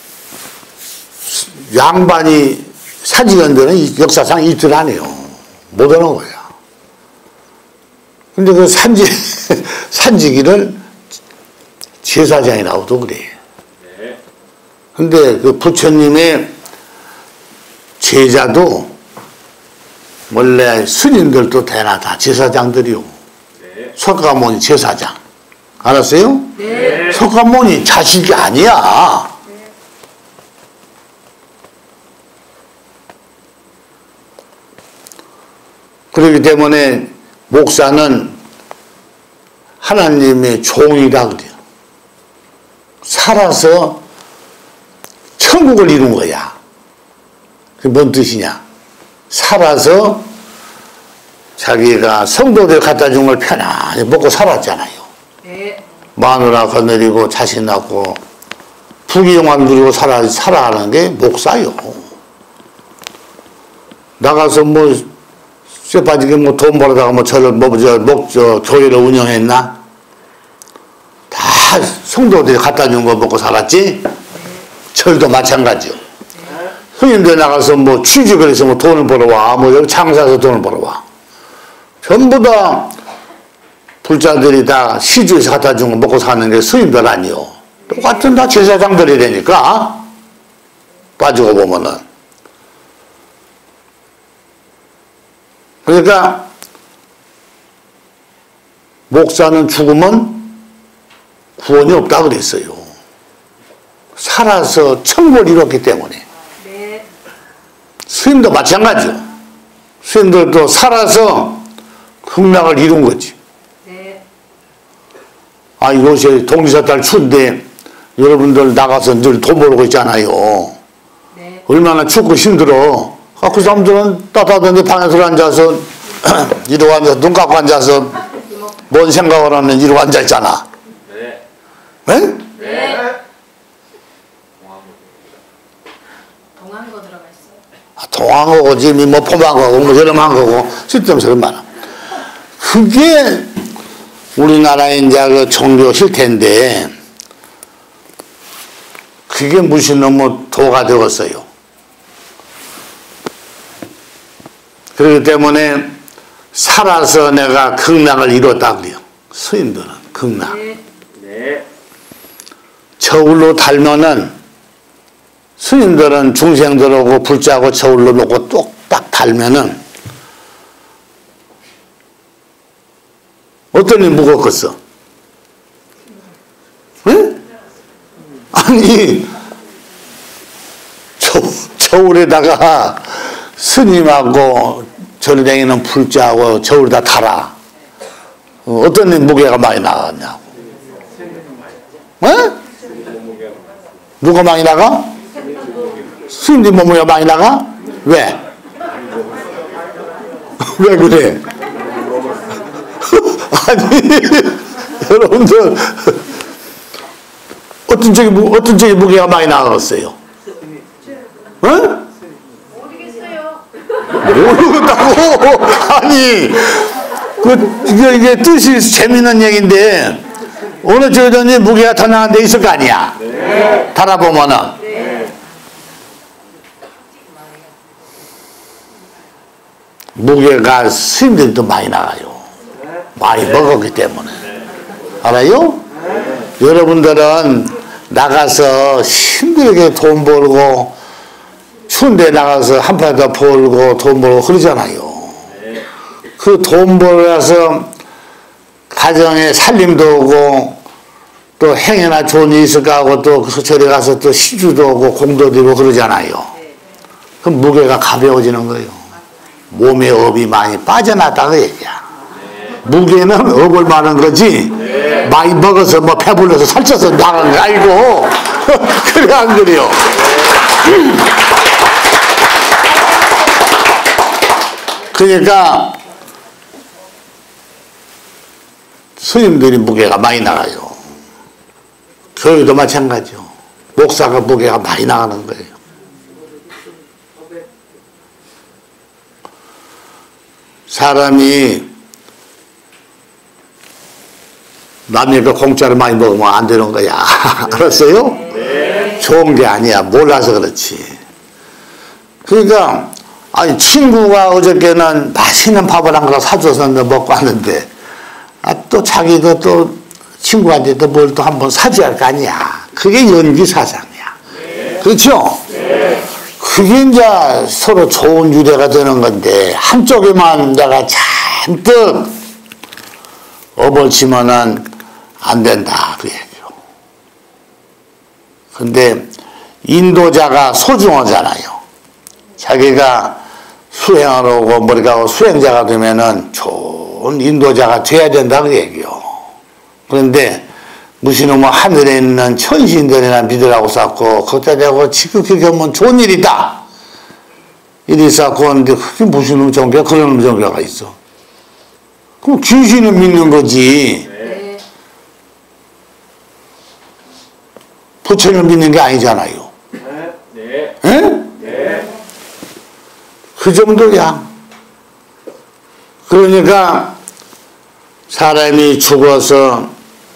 양반이 산지견들은 역사상 이틀 안 해요. 못 오는 거야. 근데 그 산지, 산지기를 제사장이라고도 그래. 근데 그 부처님의 제자도 원래 스님들도 대나 다 제사장들이요. 석가모니 제사장. 알았어요? 네. 석가모니 자식이 아니야. 네. 그렇기 때문에 목사는 하나님의 종이라 그래요. 살아서 천국을 이룬 거야. 그게 뭔 뜻이냐? 살아서 자기가 성도들 갖다 준 걸 편안히 먹고 살았잖아요. 네. 마누라 거느리고 자식 낳고 부귀영화 누리고 살아, 살아가는 게 목사요. 나가서 뭐 쇠빠지게 뭐 돈 벌어다가 뭐 저를 뭐 저 목 저 교회를 운영했나? 다 성도들이 갖다 준 거 먹고 살았지. 절도 마찬가지요. 형님들 나가서 뭐 취직을 해서 뭐 돈을 벌어와, 뭐 여기 장사해서 돈을 벌어와. 전부 다 불자들이 다 시주에서 갖다 준 거 먹고 사는 게 스님들 아니요. 똑같은 다 제사장들이 되니까 빠지고 보면은. 그러니까 목사는 죽으면 구원이 없다 그랬어요. 살아서 천국을 이뤘기 때문에. 네. 스님도 마찬가지요. 스님들도 살아서 극락을 이룬 거지. 네. 아, 요새 동지사달 추운데 여러분들 나가서 늘 돈 벌고 있잖아요. 네. 얼마나 춥고 힘들어. 아, 그 사람들은 따뜻한 데 방에서 앉아서 이러고 앉아서 눈 감고 앉아서 뭔 생각을 하면 이러고 앉아있잖아. 네? 네? 네. 동안거 들어가 있어요. 아, 동안거지, 뭐 포만거고, 뭐 여름한 거고, 쓸데없는 소리 많아. 그게 우리나라의 이제 그 종교 실태인데, 그게 무슨 놈의 도가 되었어요. 그렇기 때문에 살아서 내가 극락을 이뤘다 그래요. 스님들은 극락. 네. 저울로 달면은 스님들은 중생들하고 불자하고 저울로 놓고 똑딱 달면은 어떤 일 무겁겠어? 응? 아니 저, 저울에다가 스님하고 절댕이는 불자하고 저울에다 달아. 어, 어떤 일 무게가 많이 나갔냐고. 응? 누가 많이 나가? 스님들 몸무게가 많이 나가? 왜? 왜 그래? 아니 여러분들 어떤 쪽이 어떤 쪽이 무게가 많이 나갔어요? 응? 모르겠어요. 모르겠다고. 아니 그 이게, 이게 뜻이 재밌는 얘기인데 어느 쪽이든지 무게가 더 나간 데 있을 거 아니야. 네. 달아보면은. 네. 무게가 스님들도 많이 나가요. 많이 먹었기 때문에. 알아요? 여러분들은 나가서 힘들게 돈 벌고 추운데 나가서 한 판 더 벌고 돈 벌고 그러잖아요. 그 돈 벌어서 가정에 살림도 오고 또 행여나 좋은 일 있을까 하고 또 저리 가서 또 시주도 오고 공도 들고 그러잖아요. 그럼 무게가 가벼워지는 거예요. 몸에 업이 많이 빠져나왔다 그 얘기야. 무게는 업을 많은 거지 많이 먹어서 뭐 배불러서 살쪄서 나간 거 아니고 그래 안 그래요? 그러니까 스님들이 무게가 많이 나가요. 교회도 마찬가지요. 목사가 무게가 많이 나가는 거예요. 사람이 남이가 공짜로 많이 먹으면 안 되는 거야. 알았어요? 네. 좋은 게 아니야. 몰라서 그렇지. 그러니까 아니 친구가 어저께는 맛있는 밥을 한 그릇 사줘서 먹고 왔는데 아, 또 자기도 또 친구한테도 뭘 또 한번 사줘야 할 거 아니야. 그게 연기 사상이야. 네. 그렇죠? 네. 그게 이제 서로 좋은 유대가 되는 건데 한쪽에만 내가 잔뜩 업을 치면은 안 된다 그 얘기죠. 근데 인도자가 소중하잖아요. 자기가 수행을 하고 머리가 수행자가 되면은 좋은 인도자가 돼야 된다 그 얘기요. 그런데 무슨 뭐 하늘에 있는 천신들이나 믿으라고 쌓고 거기다 대고 지극히 하면 좋은 일이다. 일이 쌓고 하는데 그게 무슨 놈 종교가 그런 놈 종교가 있어. 그럼 귀신을 믿는 거지. 네. 부처를 믿는 게 아니잖아요. 네. 네. 네. 그 정도야. 그러니까 사람이 죽어서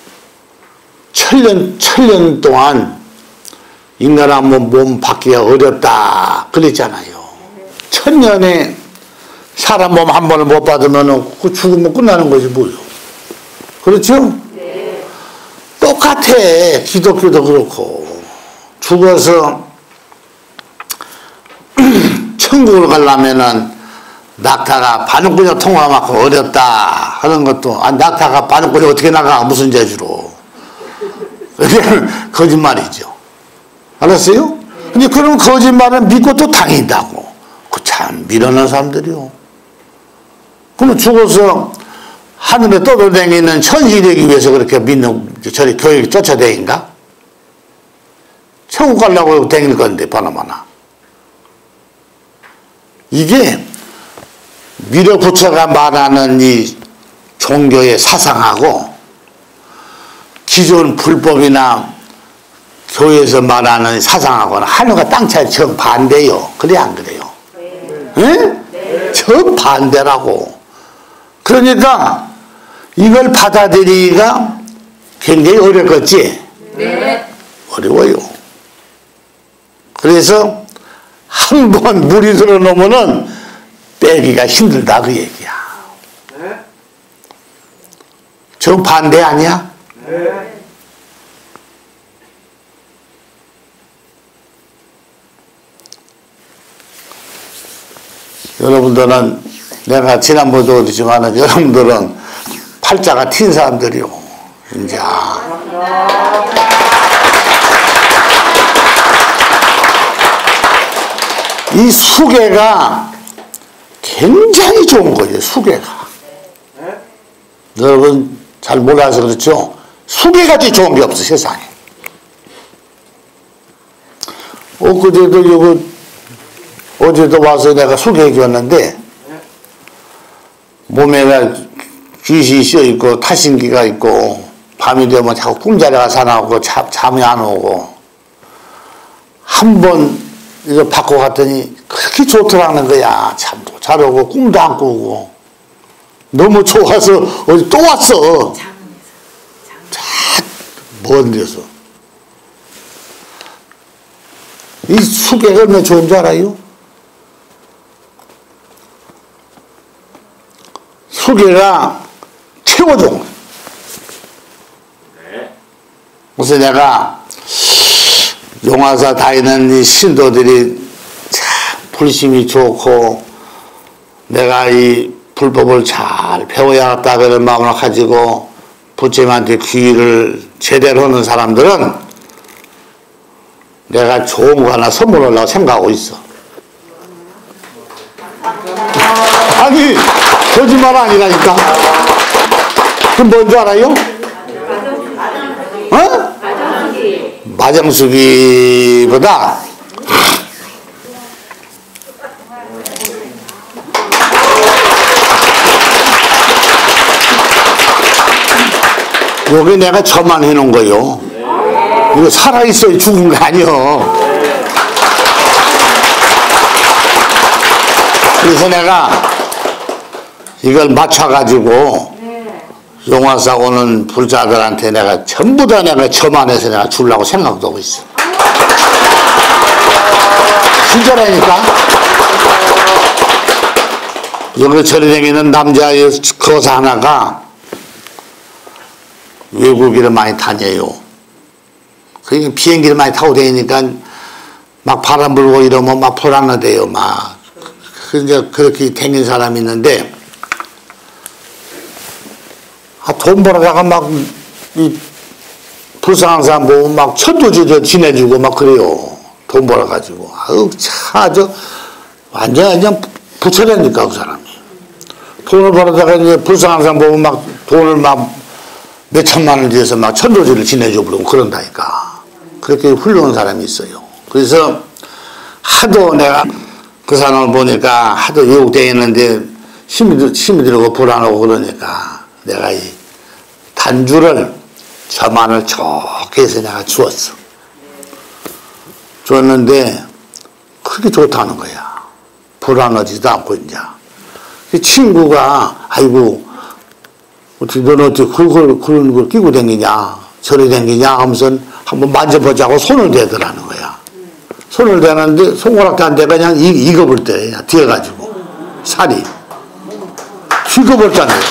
천년, 천년 동안 인간 한번 몸 받기가 어렵다. 그랬잖아요. 천년에 사람 몸 한 번을 못 받으면 그 죽으면 끝나는 거지 뭐요. 그렇죠? 네. 똑같아. 기독교도 그렇고. 죽어서 천국을 가려면은 낙타가 바늘구멍 통과만큼 어렵다 하는 것도 아 낙타가 바늘구멍 어떻게 나가 무슨 재주로. 거짓말이죠. 알았어요? 근데 그런 거짓말을 믿고 또 당긴다고. 그 참 미련한 사람들이요. 그럼 죽어서 하늘에 떠돌다니는 천시 되기 위해서 그렇게 믿는 저리 교육 쫓아다닌가? 천국 가려고 다닐 건데 바나마나. 이게 밀어붙여가 말하는 이 종교의 사상하고 기존 불법이나 교회에서 말하는 사상하고는 하늘과 땅 차이 정반대요. 그래 안 그래요? 네. 응? 네. 정반대라고. 그러니까 이걸 받아들이기가 굉장히 어렵겠지? 네. 어려워요. 그래서 한 번 물이 들어놓으면은 빼기가 힘들다 그 얘기야. 네. 정반대 아니야? 네. 여러분들은 내가 지난번에도 그랬지만 여러분들은 팔자가 튄 사람들이요. 이제 이 수계가 굉장히 좋은 거예요. 수계가. 여러분 잘 몰라서 그렇죠. 수계같이 좋은 게 없어 세상에. 엊그제도 이거 어제도 와서 내가 수계 줬는데 몸에가 귀신이 씌어있고 타신기가 있고 밤이 되면 자꾸 꿈자리가 사나오고 잠이 안 오고 한 번 이거 바꿔 갔더니 그렇게 좋더라는 거야. 잠도 잘 오고 꿈도 안 꾸고 너무 좋아서 어디 또 왔어. 먼 데서. 이 수계가 얼마나 좋은 줄 알아요? 수계가 최고 좋은 거예요. 그래서 내가 용화사 다니는 이 신도들이 참 불심이 좋고 내가 이 불법을 잘 배워야겠다 그런 마음을 가지고 부처님한테 귀의를 제대로 하는 사람들은 내가 좋은 거 하나 선물하려고 생각하고 있어. 아니 거짓말 아니라니까. 그럼 뭔지 알아요? 어? 마정수기보다 여기 내가 저만 해놓은 거요. 이거 살아있어야 죽은 거 아니요. 그래서 내가 이걸 맞춰가지고 용화사 오는 불자들한테 내가 전부 다 내가 저만 해서 내가 주려고 생각도 하고 있어. 진짜라니까. 여기 저리 다니는 남자 거사 하나가 외국인을 많이 다녀요. 그러니까 비행기를 많이 타고 다니니까 막 바람 불고 이러면 막 불안하대요. 막. 이제 그렇게 다니는 사람이 있는데, 아, 돈 벌어다가 막, 이, 불쌍한 사람 보면 막 천도지도 지내주고 막 그래요. 돈 벌어가지고. 아유, 참, 저, 완전, 완전 부처라니까, 그 사람이. 돈을 벌어다가 이제 불쌍한 사람 보면 막 돈을 막 몇 천만 원을 들여서 막 천도지를 지내줘 버리고 그런다니까. 그렇게 훌륭한 사람이 있어요. 그래서 하도 내가 그 사람을 보니까 하도 외국 다니는데 힘이, 힘이 들고 불안하고 그러니까 내가 이 단주를 저만을 좋게 해서 내가 주었어. 줬는데 그렇게 좋다는 거야. 불안하지도 않고 이제. 그 친구가 아이고 어떻게 너는 어떻게 그걸 그런 걸 끼고 다니냐 저리 다니냐 하면서 한번 만져보자고 손을 대더라는 거야. 손을 대는데 손가락도 안 대 그냥 익어볼 때 뒤어가지고 살이 익어버렸잖아요.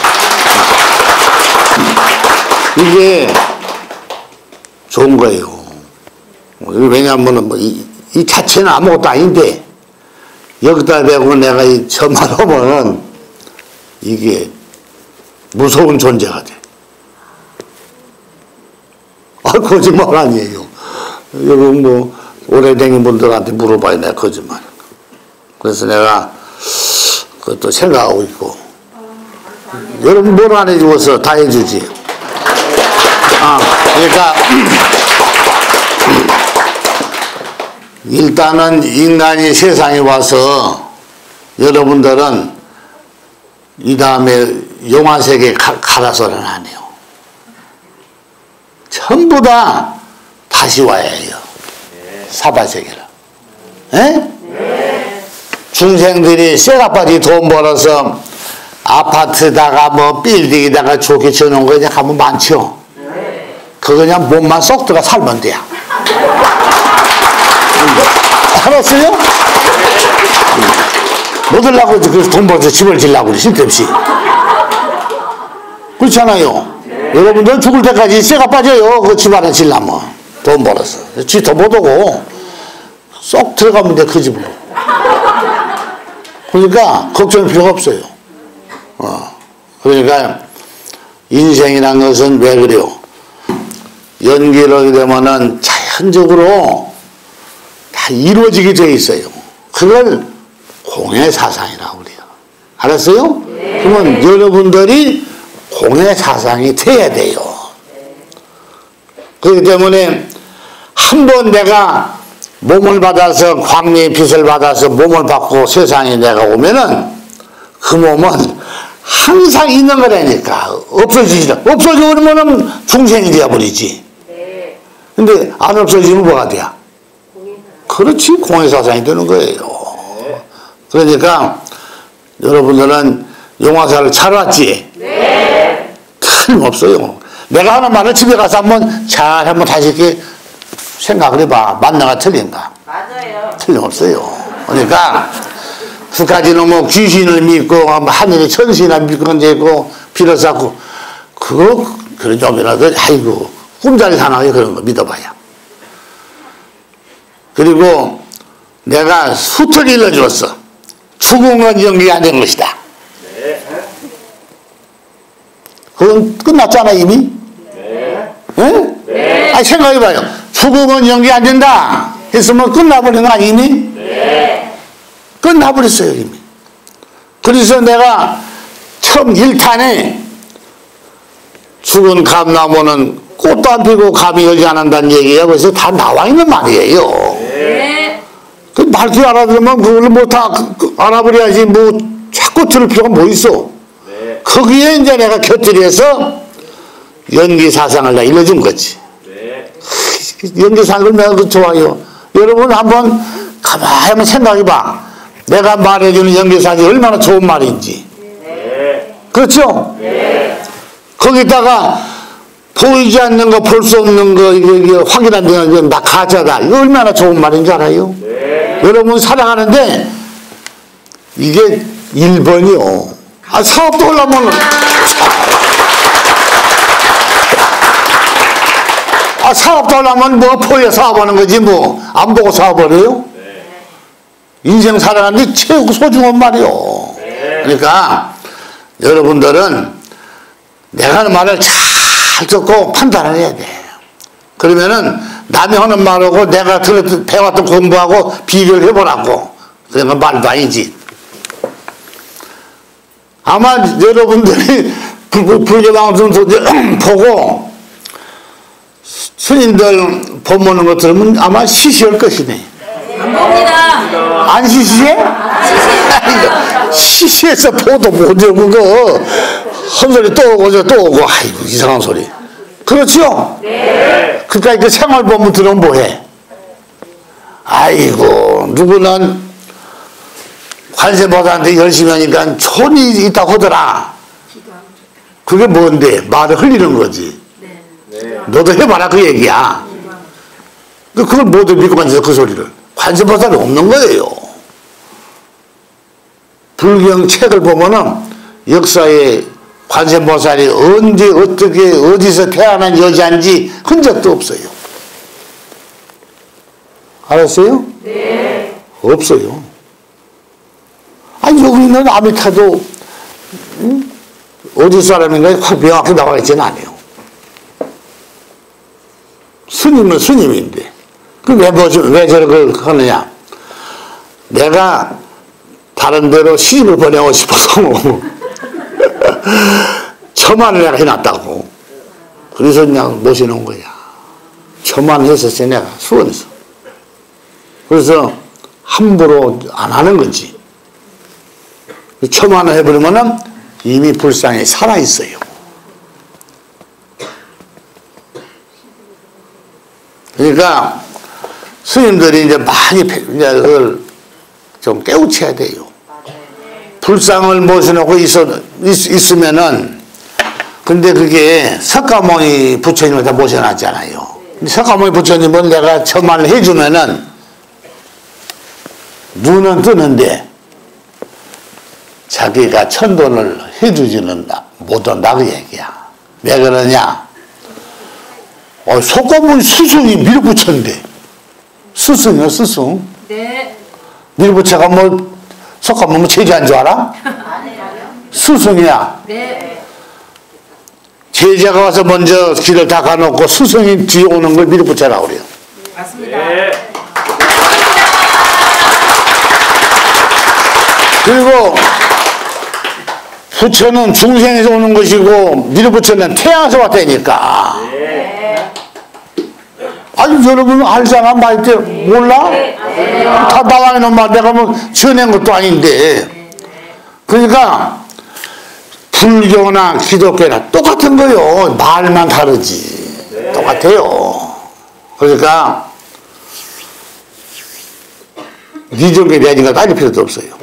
이게 좋은 거예요. 왜냐하면 뭐 이, 이 자체는 아무것도 아닌데 여기다 대고 내가 이 저만 하면은 이게 무서운 존재가 돼. 아, 거짓말 아니에요. 여기 뭐 오래된 분들한테 물어봐야 내가 거짓말. 그래서 내가 그것도 생각하고 있고. 여러분 뭘 안 해주어서 다 해주지. 아, 그러니까 일단은 인간이 세상에 와서 여러분들은 이 다음에 용화세계 가라서는 안 해요. 전부 다 다시 와야 해요. 사바세계를. 에? 네. 중생들이 쇠가빠지 돈 벌어서 아파트다가 뭐 빌딩에다가 좋게 지어놓은 거 그냥 가면 많죠. 네. 그거 그냥 몸만 쏙 들어가 살면 돼요. 알았어요? 뭐 들라고 그래서 돈 벌어서 집을 지려고 쓸데없이. 그렇잖아요. 네. 여러분들 죽을 때까지 쇠가 빠져요. 그 집안에 지려면 돈 벌어서 쥐도 못 오고 쏙 들어가면 돼 그 집으로. 그러니까 걱정할 필요가 없어요. 어. 그러니까 인생이란 것은 왜 그래요? 연기를 하게 되면은 자연적으로 다 이루어지게 되어 있어요. 그걸 공예사상이라고 그래요. 알았어요? 네. 그러면 여러분들이 공예사상이 돼야 돼요. 그렇기 때문에 한번 내가 몸을 받아서 광미의 빛을 받아서 몸을 받고 세상에 내가 오면은 그 몸은 항상 있는 거라니까. 없어지지. 없어져 버리면은 중생이 되어버리지. 네. 근데 안 없어지면 뭐가 돼? 그렇지. 공예사상이 되는 거예요. 네. 그러니까 여러분들은 용화사를 잘 왔지? 네. 틀림없어요. 내가 하는 말을 집에 가서 한번 잘 한번 다시 이렇게 생각을 해봐. 맞나가 틀린가? 맞아요. 틀림없어요. 그러니까 그까지는 뭐 귀신을 믿고 하늘의 천신이나 믿고 앉아있고 비를 쌓고 그거 그런 좀이라도 아이고 꿈자리 사나이 그런 거 믿어봐야. 그리고 내가 수틀 일러줬어. 죽은 건 연기가 안 된 것이다. 그건 끝났잖아 이미. 네. 네? 네. 아니 생각해봐요. 죽으면 연기 안 된다 했으면 끝나버린 거 아니 이미? 네. 끝나버렸어요 이미. 그래서 내가 처음 일 탄에 죽은 감나무는 꽃도 안 피고 감이 열지 않는다는 얘기예요. 그래서 다 나와 있는 말이에요. 네. 그 말도 알아들으면 그걸 뭐 다 그, 그, 알아버려야지 뭐 자꾸 들을 필요가 뭐 있어. 네. 거기에 이제 내가 곁들여서 연기사상을 다 일러준 거지. 네. 연기사상을 내가 그 좋아요. 여러분 한번 가만히 한번 생각해봐. 내가 말해주는 연기사상이 얼마나 좋은 말인지. 네. 그렇죠? 네. 거기다가 보이지 않는 거, 볼 수 없는 거, 이거, 이거 확인 안 되는 건 다 가짜다. 이거 얼마나 좋은 말인 줄 알아요? 네. 여러분 살아가는데 이게 일 번이요. 아, 사업도 올라면 아, 사업도 하려면 뭐 포에 사업하는 거지 뭐 안 보고 사업을 해요? 네. 인생 살아가는데 최고 소중한 말이요. 네. 그러니까 여러분들은 내가 하는 말을 잘 듣고 판단을 해야 돼. 그러면은 남이 하는 말하고 내가 들었던 배웠던 공부하고 비교를 해보라고. 그러니까 말도 아니지. 아마 여러분들이 불교방송 보고 스님들 법 보는 거 들으면 아마 시시할 것이네. 안 봅니다. 안 시시해? 시시해서 보도 못해요. 그거 헛소리 또 오고 저 또 오고 아이고 이상한 소리. 그렇죠? 네. 그러니까 그 생활법문 들으면 뭐해? 아이고 누구는 관세보다한테 열심히 하니까 촌이 있다고 하더라. 그게 뭔데? 말을 흘리는 거지. 너도 해봐라 그 얘기야. 그걸 모두 믿고 만져서 그 소리를. 관세보살이 없는 거예요. 불경 책을 보면은 역사에 관세보살이 언제 어떻게 어디서 태어난 여자인지 흔적도 없어요. 알았어요? 네. 없어요. 아니 여기 있는 아미타도 응? 어디 사람인가 명확히 나와 있지는 않아요. 스님은 스님인데 그 왜 뭐, 왜 저렇게 하느냐? 내가 다른 데로 시집을 보내고 싶어서 처만을 내가 해놨다고. 그래서 그냥 모셔놓은 거야. 처만을 했었어 내가 수원에서. 그래서 함부로 안 하는 거지. 처만을 해버리면은 이미 불상에 살아있어요. 그러니까 스님들이 이제 많이 이제 그걸 좀 깨우쳐야 돼요. 불상을 모셔놓고 있어, 있, 있으면은 근데 그게 석가모니 부처님을 다 모셔놨잖아요. 근데 석가모니 부처님은 내가 처만을 해주면은 눈은 뜨는데 자기가 천돈을 해주지는 못한다 그 얘기야. 왜 그러냐? 어, 석가모니 스승이 밀부처인데 스승이요 스승? 네. 밀부처가 뭐 석가모니 제자인 줄 알아? 스승이야. 네. 제자가 와서 먼저 길을 닦아놓고 스승이 뒤에 오는 걸 밀어붙여라 그래요. 맞습니다. 그리고 부처는 중생에서 오는 것이고 밀어붙여는 태양에서 왔다니까. 네. 아니 여러분 알잖아. 말 때 몰라? 네. 다 나와 있는 말 내가 뭐 지어낸 것도 아닌데. 그러니까 불교나 기독교나 똑같은 거요. 말만 다르지. 똑같아요. 그러니까 미종교에 대한 따질 필요도 없어요.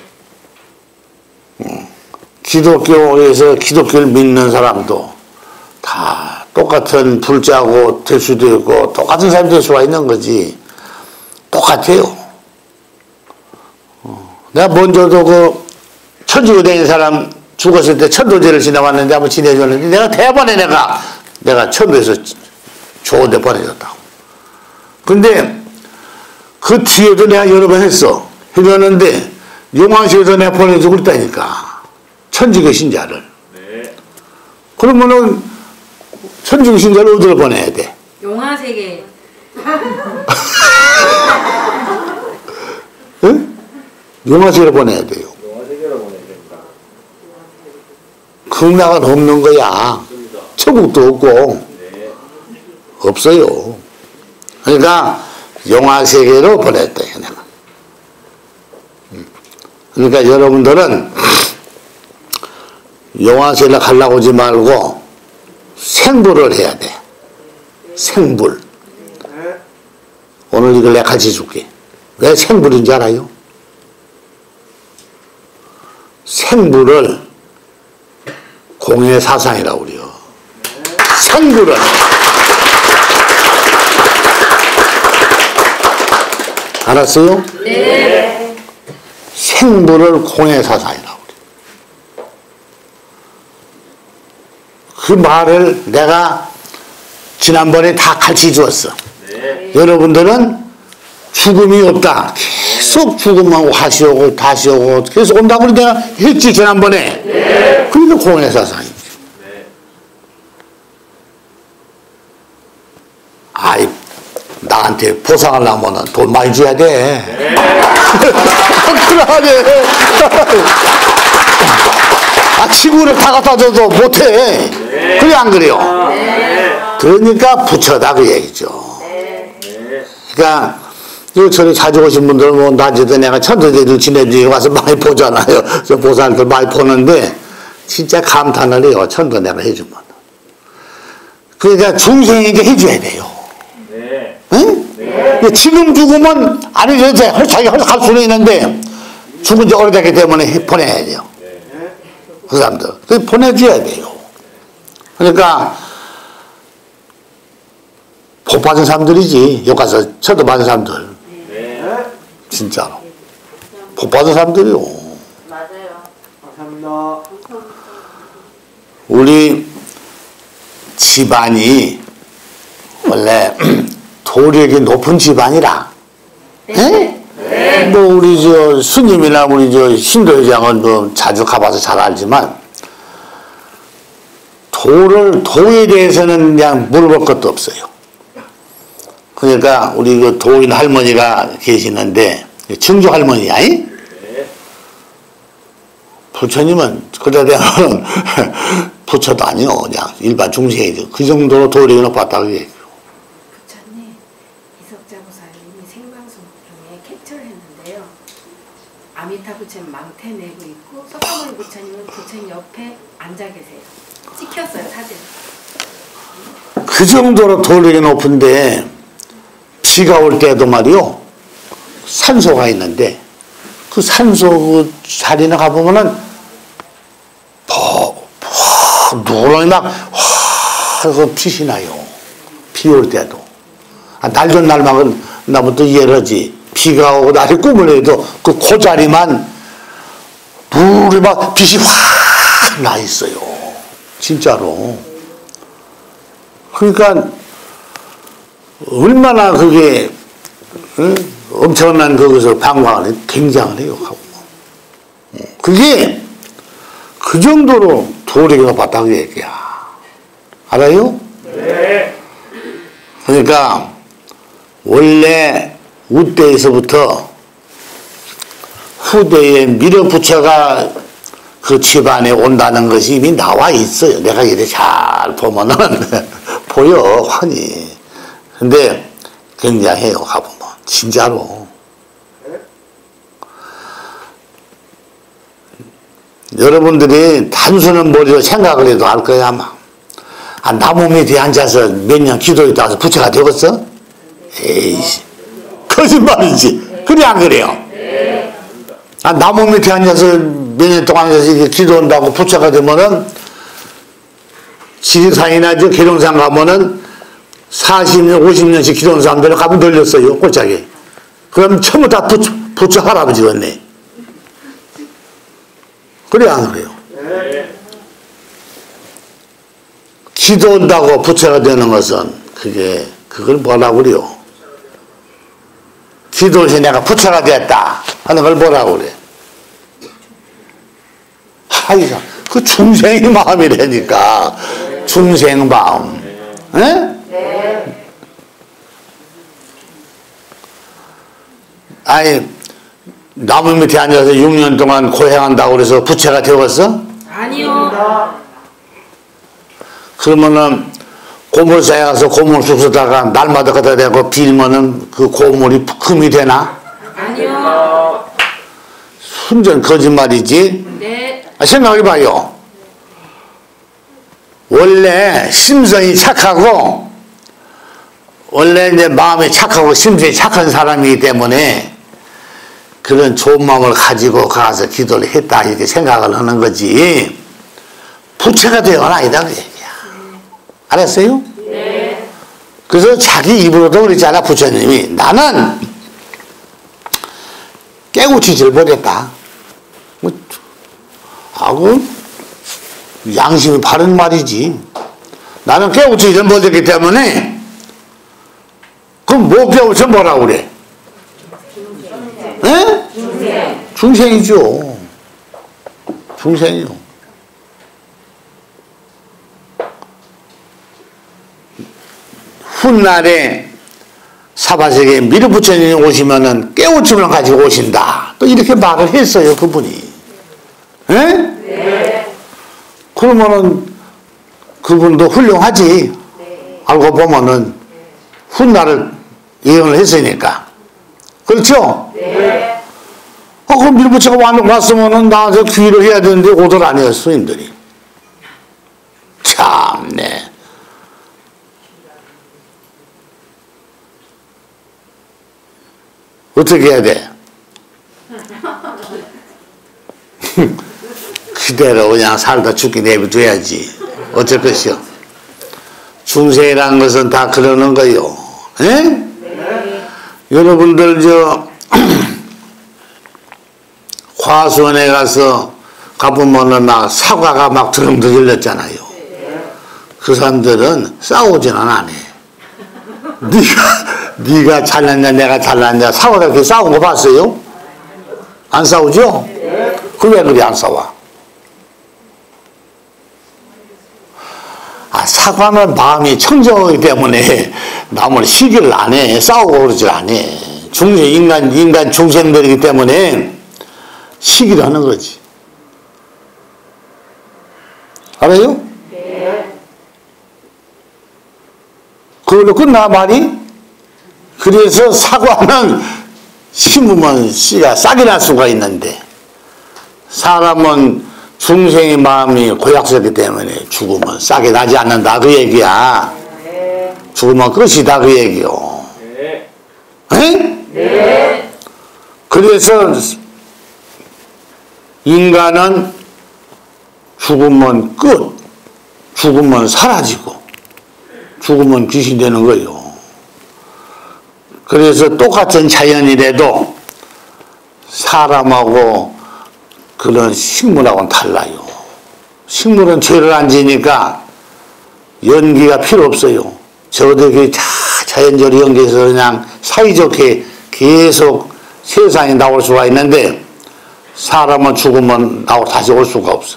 기독교에서 기독교를 믿는 사람도 다 똑같은 불자고 될 수도 있고 똑같은 사람이 될 수가 있는 거지. 똑같아요. 내가 먼저도 그 천주교 다니는 사람 죽었을 때 천도제를 지나왔는데 한번 지내줬는데 내가 대번에 내가 내가 천도에서 좋은 데 보내줬다고. 근데 그 뒤에도 내가 여러 번 했어. 해줬는데 용왕시에서 내가 보내주고 있다니까. 천주교 신자를. 네. 그러면은 천주교 신자를 어디로 보내야 돼? 용화세계. 응? 용화세계로 보내야 돼요. 영화세계로 보내야 됩니다. 극락은 없는 거야. 천국도 없고. 네. 없어요. 그러니까 용화세계로 보냈다. 내가. 그러니까 여러분들은 용화세계를 가려고 하지 말고 생불을 해야 돼. 생불. 오늘 이걸 내가 가르쳐 줄게. 왜 생불인 줄 알아요? 생불을 공의 사상이라고 그래요. 생불을. 알았어요? 네. 생불을 공의 사상이라고 그래요. 그 말을 내가 지난번에 다 가르쳐 주었어. 네. 여러분들은 죽음이 없다. 계속 죽음하고 다시 오고 다시 오고 계속 온다고 내가 했지 지난번에. 네. 그러니까 공의 사상이지. 네. 아이 나한테 보상하려면 돈 많이 줘야 돼. 네. 그러네. 아 친구를 다 갖다 줘도 못해. 네. 그래 안 그래요? 네. 그러니까 부처다 그 얘기죠. 네. 그러니까 요철에 자주 오신 분들은 뭐 낮에도 내가 천도제를 지내주고 와서 많이 보잖아요. 저 보살들 많이 보는데 진짜 감탄을 해요. 천도 내가 해주면. 그러니까 중생에게 해줘야 돼요. 네. 응? 네. 지금 죽으면 안 해줘도 돼. 자기가 할 수는 있는데 죽은 지 오래됐기 때문에 보내야 돼요. 그 사람들. 그래서 보내줘야 돼요. 그러니까 복 받은 사람들이지. 여기 가서 천도 받은 사람들. 네. 진짜로. 복 받은 사람들이요. 맞아요. 감사합니다. 우리 집안이 원래 도력이 높은 집안이라. 네? 네. 뭐 우리 저 스님이나 우리 저 신도회장은 뭐 자주 가봐서 잘 알지만 도를 도에 대해서는 그냥 물어볼 것도 없어요. 그러니까 우리 그 도인 할머니가 계시는데 증조 할머니야. 이? 네. 부처님은 그다 대한 부처도 아니요. 그냥 일반 중생이죠. 그 정도로 도력이 높았다고 얘기해요. 부처님, 이석자 보살님이 생방송 중에 캡처를 했는데요. 아미타 부처님 망태 내고 있고 석가모니 부처님은 부처님 옆에 앉아 계세요. 찍혔어요, 사진. 그 정도로 도력이 높은데 비가 올 때도 말이요. 산소가 있는데 그 산소 그 자리에 가보면은 뭐, 뭐 누런이 막 와, 빛이 나요. 비 올 때도. 아, 날 좋은 날만 나면 또 이해를 하지. 비가 오고 날이 꿈을 해도 그 고자리만 물이 막 빛이 확 나 있어요. 진짜로. 그러니까 얼마나 그게 응? 엄청난 거기서 방광을 해, 굉장을 해요. 하고. 그게 그 정도로 도리가 높았다고 얘기야. 알아요? 네. 그러니까 원래 우때에서부터 후대에 미륵부처가 그 집안에 온다는 것이 이미 나와 있어요. 내가 이렇게 잘 보면은 보여 환히. 근데 굉장해요. 가보면 진짜로. 여러분들이 단순한 머리로 생각을 해도 알 거야 아마. 아, 나무 밑에 앉아서 몇 년 기도했다 와서 부처가 되겠어? 에이씨 거짓말이지. 그래 안 그래요? 아, 나무 밑에 앉아서 몇 년 동안 앉아서 이렇게 기도한다고 부처가 되면은 지리산이나 저 계룡산 가면은 사십 년, 오십 년씩 기도하는 사람들은 가면 돌렸어요, 꼴짝에. 그럼 전부 다 부처, 부처 할아버지였네. 그래, 안 그래요? 네. 기도한다고 부처가 되는 것은, 그게, 그걸 뭐라고 그래요? 기도해서 내가 부처가 됐다 하는 걸 뭐라고 그래? 하이사, 그 중생의 마음이라니까. 중생 마음. 에? 네. 아니, 나무 밑에 앉아서 육 년 동안 고행한다고 그래서 부처가 되었어? 아니요. 그러면은 고물사에 가서 고물 숲에다가 날마다 갖다 대고 빌면은 그 고물이 금이 되나? 아니요. 순전 거짓말이지? 네. 아, 생각해봐요. 원래 심성이 착하고 원래 이제 마음이 착하고 심성이 착한 사람이기 때문에 그런 좋은 마음을 가지고 가서 기도를 했다 이렇게 생각을 하는 거지 부처가 되어는 아니다 그 얘기야. 알았어요? 네. 그래서 자기 입으로도 그랬잖아 부처님이. 나는 깨우치질 못했다. 뭐, 하고 양심이 바른 말이지. 나는 깨우치질 못했기 때문에 그럼 뭐 깨우쳐 뭐라고 그래? 에? 중생. 중생이죠. 중생이요. 훗날에 사바세계에 미륵부처님이 오시면은 깨우침을 가지고 오신다. 또 이렇게 말을 했어요, 그분이. 에? 네. 그러면은 그분도 훌륭하지. 네. 알고 보면은 훗날을 예언을 했으니까. 그렇죠? 네. 어, 그럼 미륵부처가 왔으면은 나한테 귀의를 해야 되는데 오들 안 했어, 인들이. 참네. 어떻게 해야 돼? 그대로 그냥 살다 죽게 내비둬야지. 어쩔 것이요. 중생이라는 것은 다 그러는 거요. 에? 네. 여러분들 저 화수원에 가서 가보면은 막 사과가 막 드렁드렁 열렸잖아요. 그 사람들은 싸우지는 안 해. 네가 네가 잘났냐 내가 잘났냐 사과가 그렇게 싸운 거 봤어요? 안 싸우죠? 그 왜 그리 안 싸워? 아, 사과는 마음이 청정하기 때문에 남을 시기를 안 해. 싸우고 그러질 안 해. 중생, 인간, 인간 중생들이기 때문에 시기를 하는 거지. 알아요? 네. 그걸로 끝나, 말이? 그래서 사과는 심으면 씨가 싹이 날 수가 있는데, 사람은 중생의 마음이 고약스럽기 때문에 죽으면 싹이 나지 않는다 그 얘기야. 네. 죽으면 끝이다 그 얘기요. 네. 에? 네. 그래서 인간은 죽으면 끝, 죽으면 사라지고, 죽으면 귀신 되는 거예요. 그래서 똑같은 자연이라도 사람하고 그런 식물하고는 달라요. 식물은 죄를 안 지니까 연기가 필요 없어요. 저들이 다 자연적으로 연기해서 그냥 사이좋게 계속 세상에 나올 수가 있는데 사람은 죽으면 나고 다시 올 수가 없어.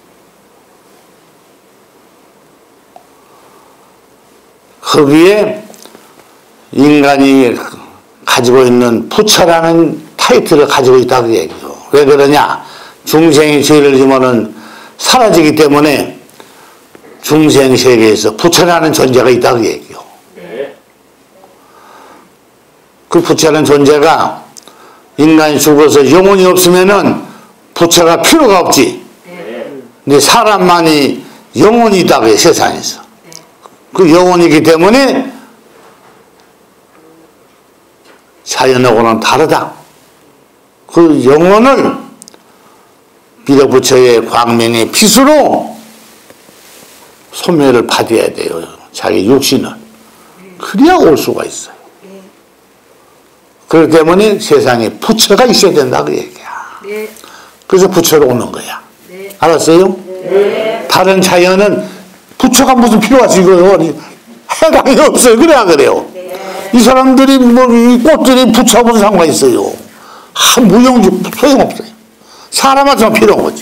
거기에 인간이 가지고 있는 부처라는 타이틀을 가지고 있다고 얘기해요. 왜 그러냐? 중생이 죄를 지면은 사라지기 때문에 중생 세계에서 부처라는 존재가 있다고 얘기해요. 네. 그 부처라는 존재가 인간이 죽어서 영혼이 없으면은 부처가 필요가 없지. 네. 근데 사람만이 영혼이 있다고 해요, 세상에서. 그 영혼이기 때문에 자연하고는 다르다. 그 영혼을 미륵부처의 광명의 빛으로 소멸을 받아야 돼요. 자기 육신을. 그래야 올 수가 있어요. 그렇기 때문에 세상에 부처가 있어야 된다고 얘기야. 네. 그래서 부처로 오는 거야. 네. 알았어요? 네. 다른 자연은 부처가 무슨 필요가 지고요. 해당이 없어요. 그래야 그래요. 네. 이 사람들이 뭐 이 꽃들이 부처가 무슨 상관이 있어요. 아, 무용지 소용없어요. 사람한테만 필요한 거지.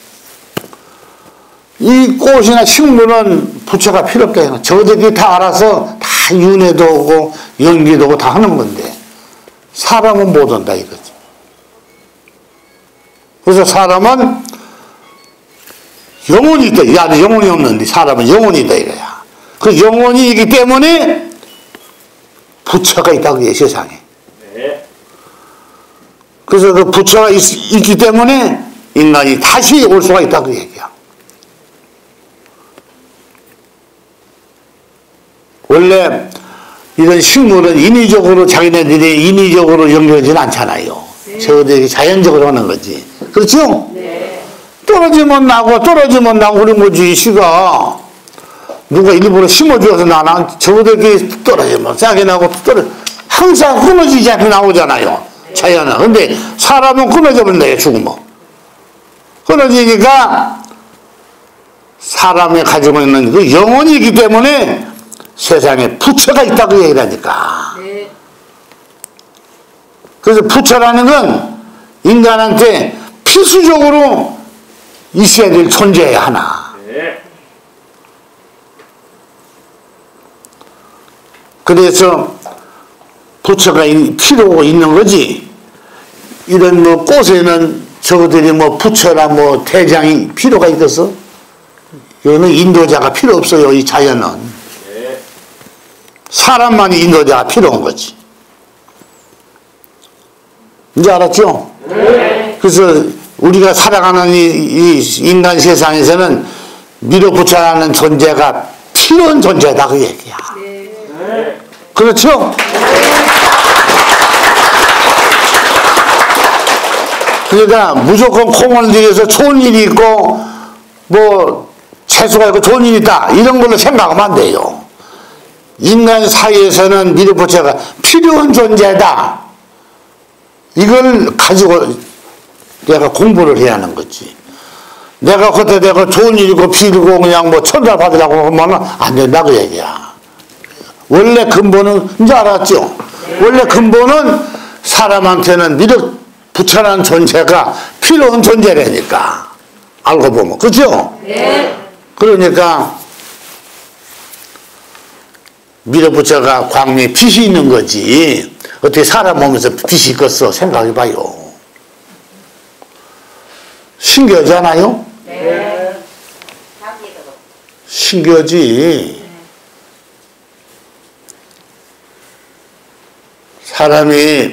이 꽃이나 식물은 부처가 필요 없다. 저들이 다 알아서 다 윤회도 오고 연기도 오고 다 하는 건데 사람은 못 온다 이거지. 그래서 사람은 영혼이 있다. 야, 영혼이 없는데 사람은 영혼이 있다 이거야. 그 영혼이 있기 때문에 부처가 있다고 해, 세상에. 네. 그래서 그 부처가 있, 있기 때문에 인간이 다시 올 수가 있다고 얘기야. 원래 이런 식물은 인위적으로 자기네들이 인위적으로 연결하지는 않잖아요. 네. 저들이 자연적으로 하는 거지. 그렇죠? 네. 떨어지면 나고 떨어지면 나고 그런 거지. 씨가 누가 일부러 심어줘서 나나 저들끼리 떨어지면 싸게 나고 떨어 항상 끊어지지 않게 나오잖아요. 자연은. 근데 사람은 끊어져 버린다. 죽으면 끊어지니까 사람이 가지고 있는 그 영혼이 있기 때문에 세상에 부처가 있다고 얘기를 하니까. 네. 그래서 부처라는 건 인간한테 필수적으로 있어야 될 존재야 하나. 네. 그래서 부처가 필요가 있는 거지. 이런 뭐 꽃에는 저들이 뭐 부처나 뭐 대장이 필요가 있겠어? 여기는 인도자가 필요 없어요. 이 자연은. 네. 사람만이 인도자가 필요한 거지. 이제 알았죠? 네. 그래서 우리가 살아가는 이, 이 인간 세상에서는 미륵부처라는 존재가 필요한 존재다 그 얘기야. 네. 네. 그렇죠? 그러니까 무조건 콩을 들여서 좋은 일이 있고 뭐 채소가 있고 좋은 일이 있다 이런 걸로 생각하면 안 돼요. 인간 사이에서는 미륵부처가 필요한 존재다. 이걸 가지고 내가 공부를 해야 하는 거지. 내가 그때 내가 좋은 일이고 빌고 그냥 뭐 천달 받으라고 하면 안 된다 그 얘기야. 원래 근본은 이제 알았죠? 원래 근본은 사람한테는 미륵 부처라는 존재가 필요한 존재라니까. 알고 보면. 그죠? 네. 그러니까 미륵 부처가 광명에 빛이 있는 거지. 어떻게 사람 몸에서 빛이 있겠어? 생각해봐요. 신기하지 않아요? 네. 신기하지. 사람이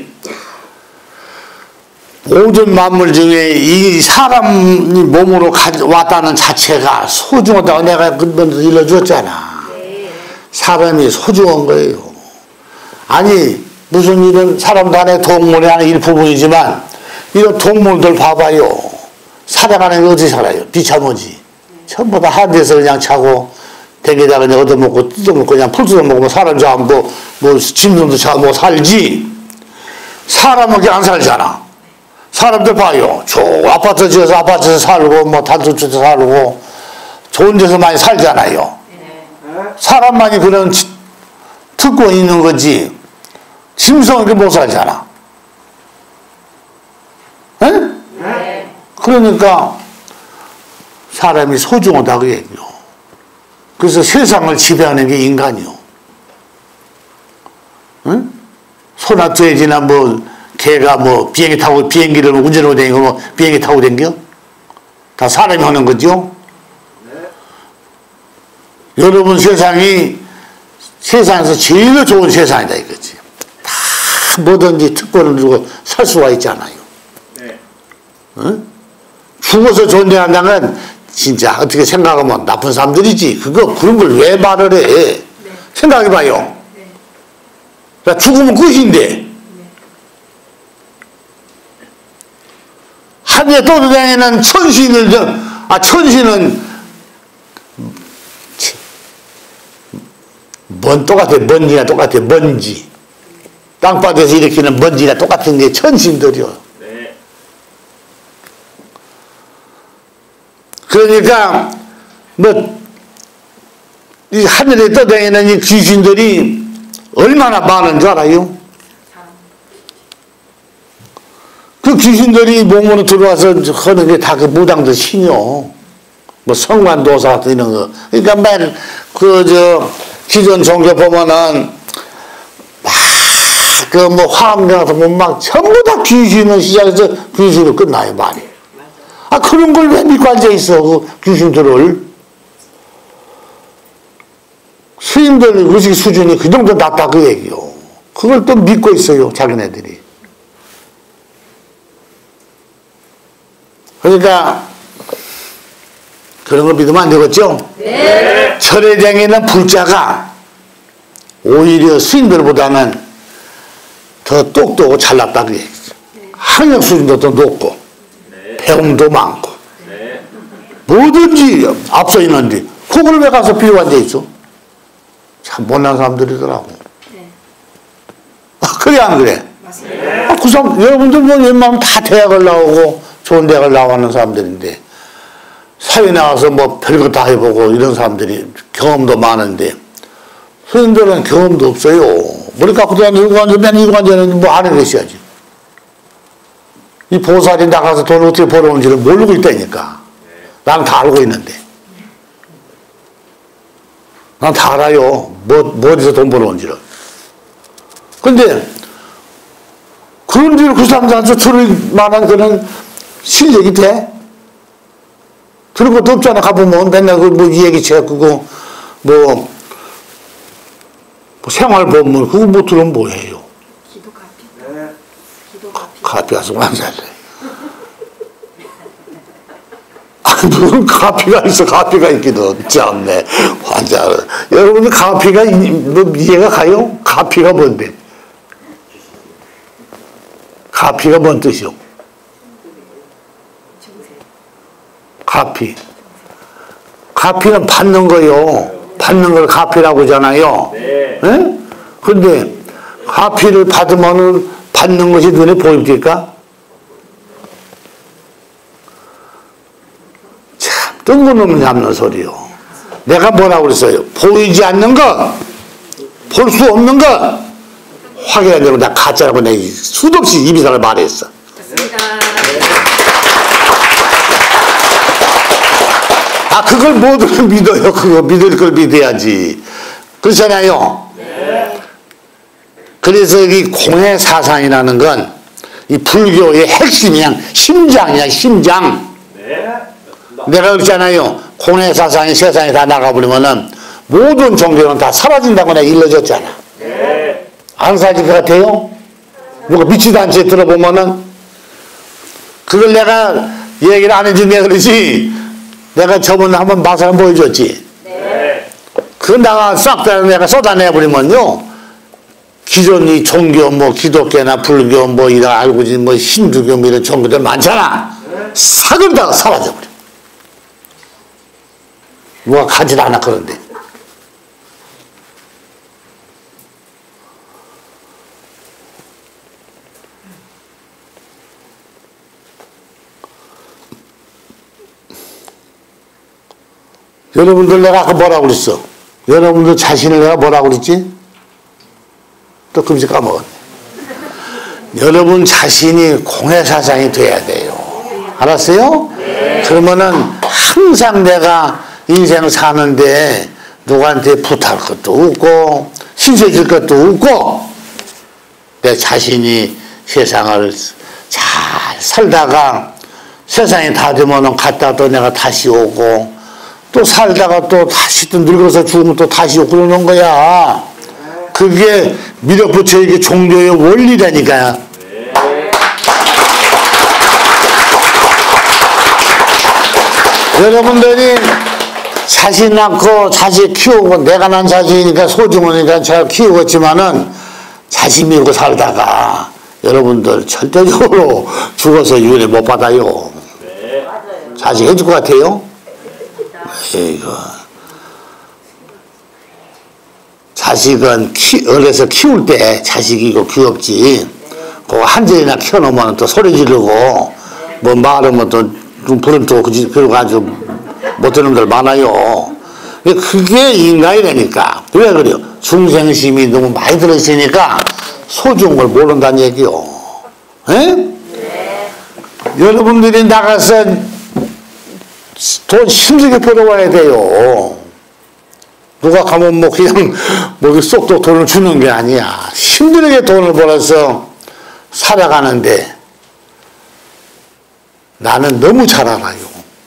모든 만물 중에 이 사람 몸으로 왔다는 자체가 소중하다고 내가 그번도 일러줬잖아. 사람이 소중한 거예요. 아니 무슨 일은 사람도 안에 동물이 안에 일부분이지만 이런 동물들 봐봐요. 살아가는 게 어디 살아요? 비참하지. 전부 다 한 데서 그냥 자고 댕기다가 그냥 얻어먹고 뜯어먹고 그냥 풀 뜯어먹고 사람 잡고 뭐 짐승도 잡고 살지. 사람은 그렇게 안 살잖아. 사람들 봐요. 저 아파트 지어서 아파트에서 살고 뭐 단독주택 살고 좋은 데서 많이 살잖아요. 사람만이 그런 특권이 있는 거지. 짐승은 그렇게 못 살잖아. 응? 네. 그러니까 사람이 소중하다고 얘기요. 그래서 세상을 지배하는 게 인간이요. 응? 소나 돼지나 뭐 개가 뭐 비행기 타고 비행기를 운전하고 다니고 뭐 비행기 타고 다녀? 다 사람이 하는 거죠. 네. 여러분 세상이 세상에서 제일 좋은 세상이다 이거지. 다 뭐든지 특권을 주고 살 수가 있잖아요. 네. 응? 죽어서 존재한다면 진짜 어떻게 생각하면 나쁜 사람들이지. 그거 그런 걸 왜 말을 해? 네. 생각해봐요. 네. 죽으면 끝인데. 네. 하늘에 떠다니는 천신을 아 천신은 뭔 똑같아. 먼지나 똑같아. 먼지. 땅바닥에서 일으키는 먼지나 똑같은 게 천신들이요. 네. 그러니까 뭐 이 하늘에 떠다니는 이 귀신들이 얼마나 많은 줄 알아요? 그 귀신들이 몸으로 들어와서 하는 게 다 그 무당들 신이요. 뭐 성관도사 같은 이런 거. 그러니까 맨 그 저 기존 종교 보면은 막 그 뭐 화엄경 같은 거 막 전부 다 귀신을 시작해서 귀신으로 끝나요 말이. 아 그런 걸 왜 믿고 앉아 있어 그 귀신들을. 스님들 의식 수준이 그 정도 낮다 그 얘기요. 그걸 또 믿고 있어요 자기네들이. 그러니까 그런 거 믿으면 안 되겠죠? 네. 절에 다니는 불자가 오히려 스님들보다는 더 똑똑하고 잘났다 그 얘기죠. 학력 수준도 더 높고 네. 배움도 많고 네. 뭐든지 앞서 있는데 그걸 왜 가서 비워 앉아 있어? 참 못난 사람들이더라고. 네. 아, 그래 안 그래? 맞습니다. 아, 그 사람 여러분들 뭐 웬만하면 다 대학을 나오고 좋은 대학을 나오는 사람들인데 사회 나와서 뭐 별거 다 해보고 이런 사람들이 경험도 많은데 선생님들은 경험도 없어요. 머리 깎고 다니는 이거 앉아 맨 이거 앉아는 뭐 아는 것이야지. 이 보살이 나가서 돈을 어떻게 벌어오는지를 모르고 있다니까. 나는 다 알고 있는데. 난 다 알아요. 뭐, 뭐 어디서 돈 벌어온지를. 근데, 그런 줄 그 사람들한테 들을 만한 그런 실력이 돼? 들을 것도 없잖아. 가보면 맨날 그 뭐 이 얘기 책, 그거, 뭐, 뭐 생활법문, 그거 못 들으면 뭐해요? 기도 가피. 네. 기도 가피. 카피 가서 완살래. 무슨 가피가 있어, 가피가 있기도 참네. 환자를. 여러분들 가피가, 뭐, 이해가 가요? 가피가 뭔데? 가피가 뭔 뜻이요? 가피. 가피는 받는 거요. 받는 걸 가피라고 하잖아요. 네. 예? 근데, 가피를 받으면은 받는 것이 눈에 보입니까? 뜬금없는 잡는 소리요. 내가 뭐라고 그랬어요? 보이지 않는 것, 볼 수 없는 것, 확인해야 되고, 나 가짜라고 내가 수도 없이 이비사를 말했어. 맞습니다. 아, 그걸 모두를 믿어요. 그거 믿을 걸 믿어야지. 그렇잖아요. 네. 그래서 이 공해 사상이라는 건 이 불교의 핵심이야. 심장이야, 심장. 네. 내가 그랬잖아요. 공해 사상이 세상에 다 나가버리면은 모든 종교는 다 사라진다고 내가 일러줬잖아. 네. 안 사라질 것 같아요? 누가 믿지도 않지 들어보면은 그걸 내가 얘기를 안 해준 게 그러지. 내가 저번에 한번 마사를 보여줬지. 네. 그 나가 싹 다 내가 쏟아내버리면요. 기존 이 종교 뭐 기독교나 불교 뭐 이런 알고 있는 뭐 힌두교 뭐 이런 종교들 많잖아. 싹을 다 사라져버려. 누가 가지도 않아 그런데. 여러분들 내가 아까 뭐라고 그랬어? 여러분들 자신을 내가 뭐라고 그랬지? 또 금세 까먹었네. 여러분 자신이 공해사상이 돼야 돼요. 알았어요? 네. 그러면은 항상 내가 인생을 사는데 누구한테 부탁할 것도 없고 신세질 것도 없고 내 자신이 세상을 잘 살다가 세상이 다 되면은 갔다 또 내가 다시 오고 또 살다가 또 다시 또 늙어서 죽으면 또 다시 오고 그러는 거야. 그게 미륵부처 이게 종교의 원리라니까요. 여러분들이 자식 낳고 자식 키우고 내가 난 자식이니까 소중하니까 잘 키우겠지만은 자식 밀고 살다가 여러분들 절대적으로 죽어서 유언에 못 받아요. 네. 자식 해줄 것 같아요? 이거 자식은 키, 어려서 키울 때 자식이고 귀엽지. 그거 한 절이나 키워놓으면 또 소리 지르고 뭐 말하면 또 부름 또 그래가지고 못되는 놈들 많아요. 그게 인간이라니까. 왜 그래요? 중생심이 너무 많이 들어있으니까 소중한 걸 모른다는 얘기요. 에? 네. 여러분들이 나가서 돈 힘들게 벌어와야 돼요. 누가 가면 뭐 그냥 뭐 쏙쏙 돈을 주는 게 아니야. 힘들게 돈을 벌어서 살아가는데 나는 너무 잘 알아요.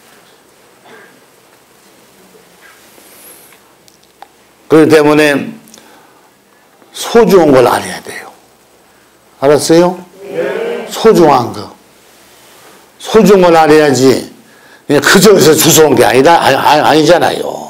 그렇기 때문에 소중한 걸 알아야 돼요. 알았어요? 네. 소중한 거. 소중한 걸 알아야지. 그냥 그저에서 주워온 게 아니다, 아니, 아니잖아요.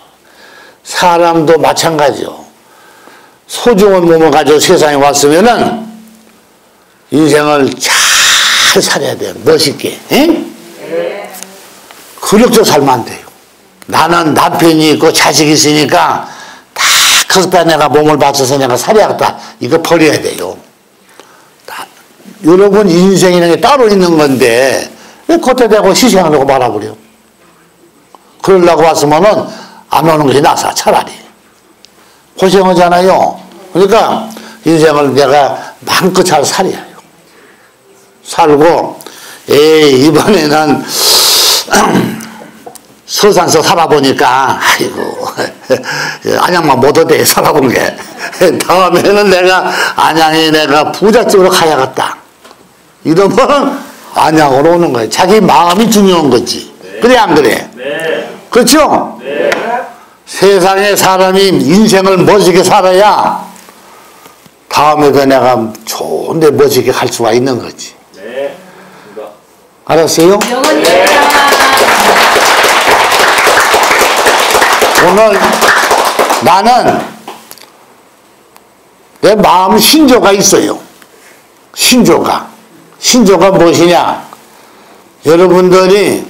사람도 마찬가지요. 소중한 몸을 가지고 세상에 왔으면은 인생을 잘 살아야 돼요. 멋있게. 네. 그럭저 살면 안 돼요. 나는 남편이 있고 자식이 있으니까 다 거기다 내가 몸을 바쳐서 내가 살아야겠다. 이거 버려야 돼요. 다, 여러분 인생이라는 게 따로 있는 건데 왜 겉에 대고 희생하려고 말아버려. 그러려고 왔으면은 안 오는 것이 나서 차라리. 고생하잖아요. 그러니까 인생을 내가 마음껏 잘 살아야 해요. 살고 에이 이번에는 서산서 살아보니까 아이고 안양만 못 오대 살아본 게 다음에는 내가 안양에 내가 부잣집으로 가야겠다 이러면 안양으로 오는 거예요. 자기 마음이 중요한 거지. 네. 그래 안 그래? 네. 그렇죠? 네. 세상에 사람이 인생을 멋지게 살아야 다음에도 내가 좋은데 멋지게 갈 수가 있는 거지. 네. 알았어요? 네. 오늘 나는 내 마음 신조가 있어요. 신조가. 신조가 무엇이냐? 여러분들이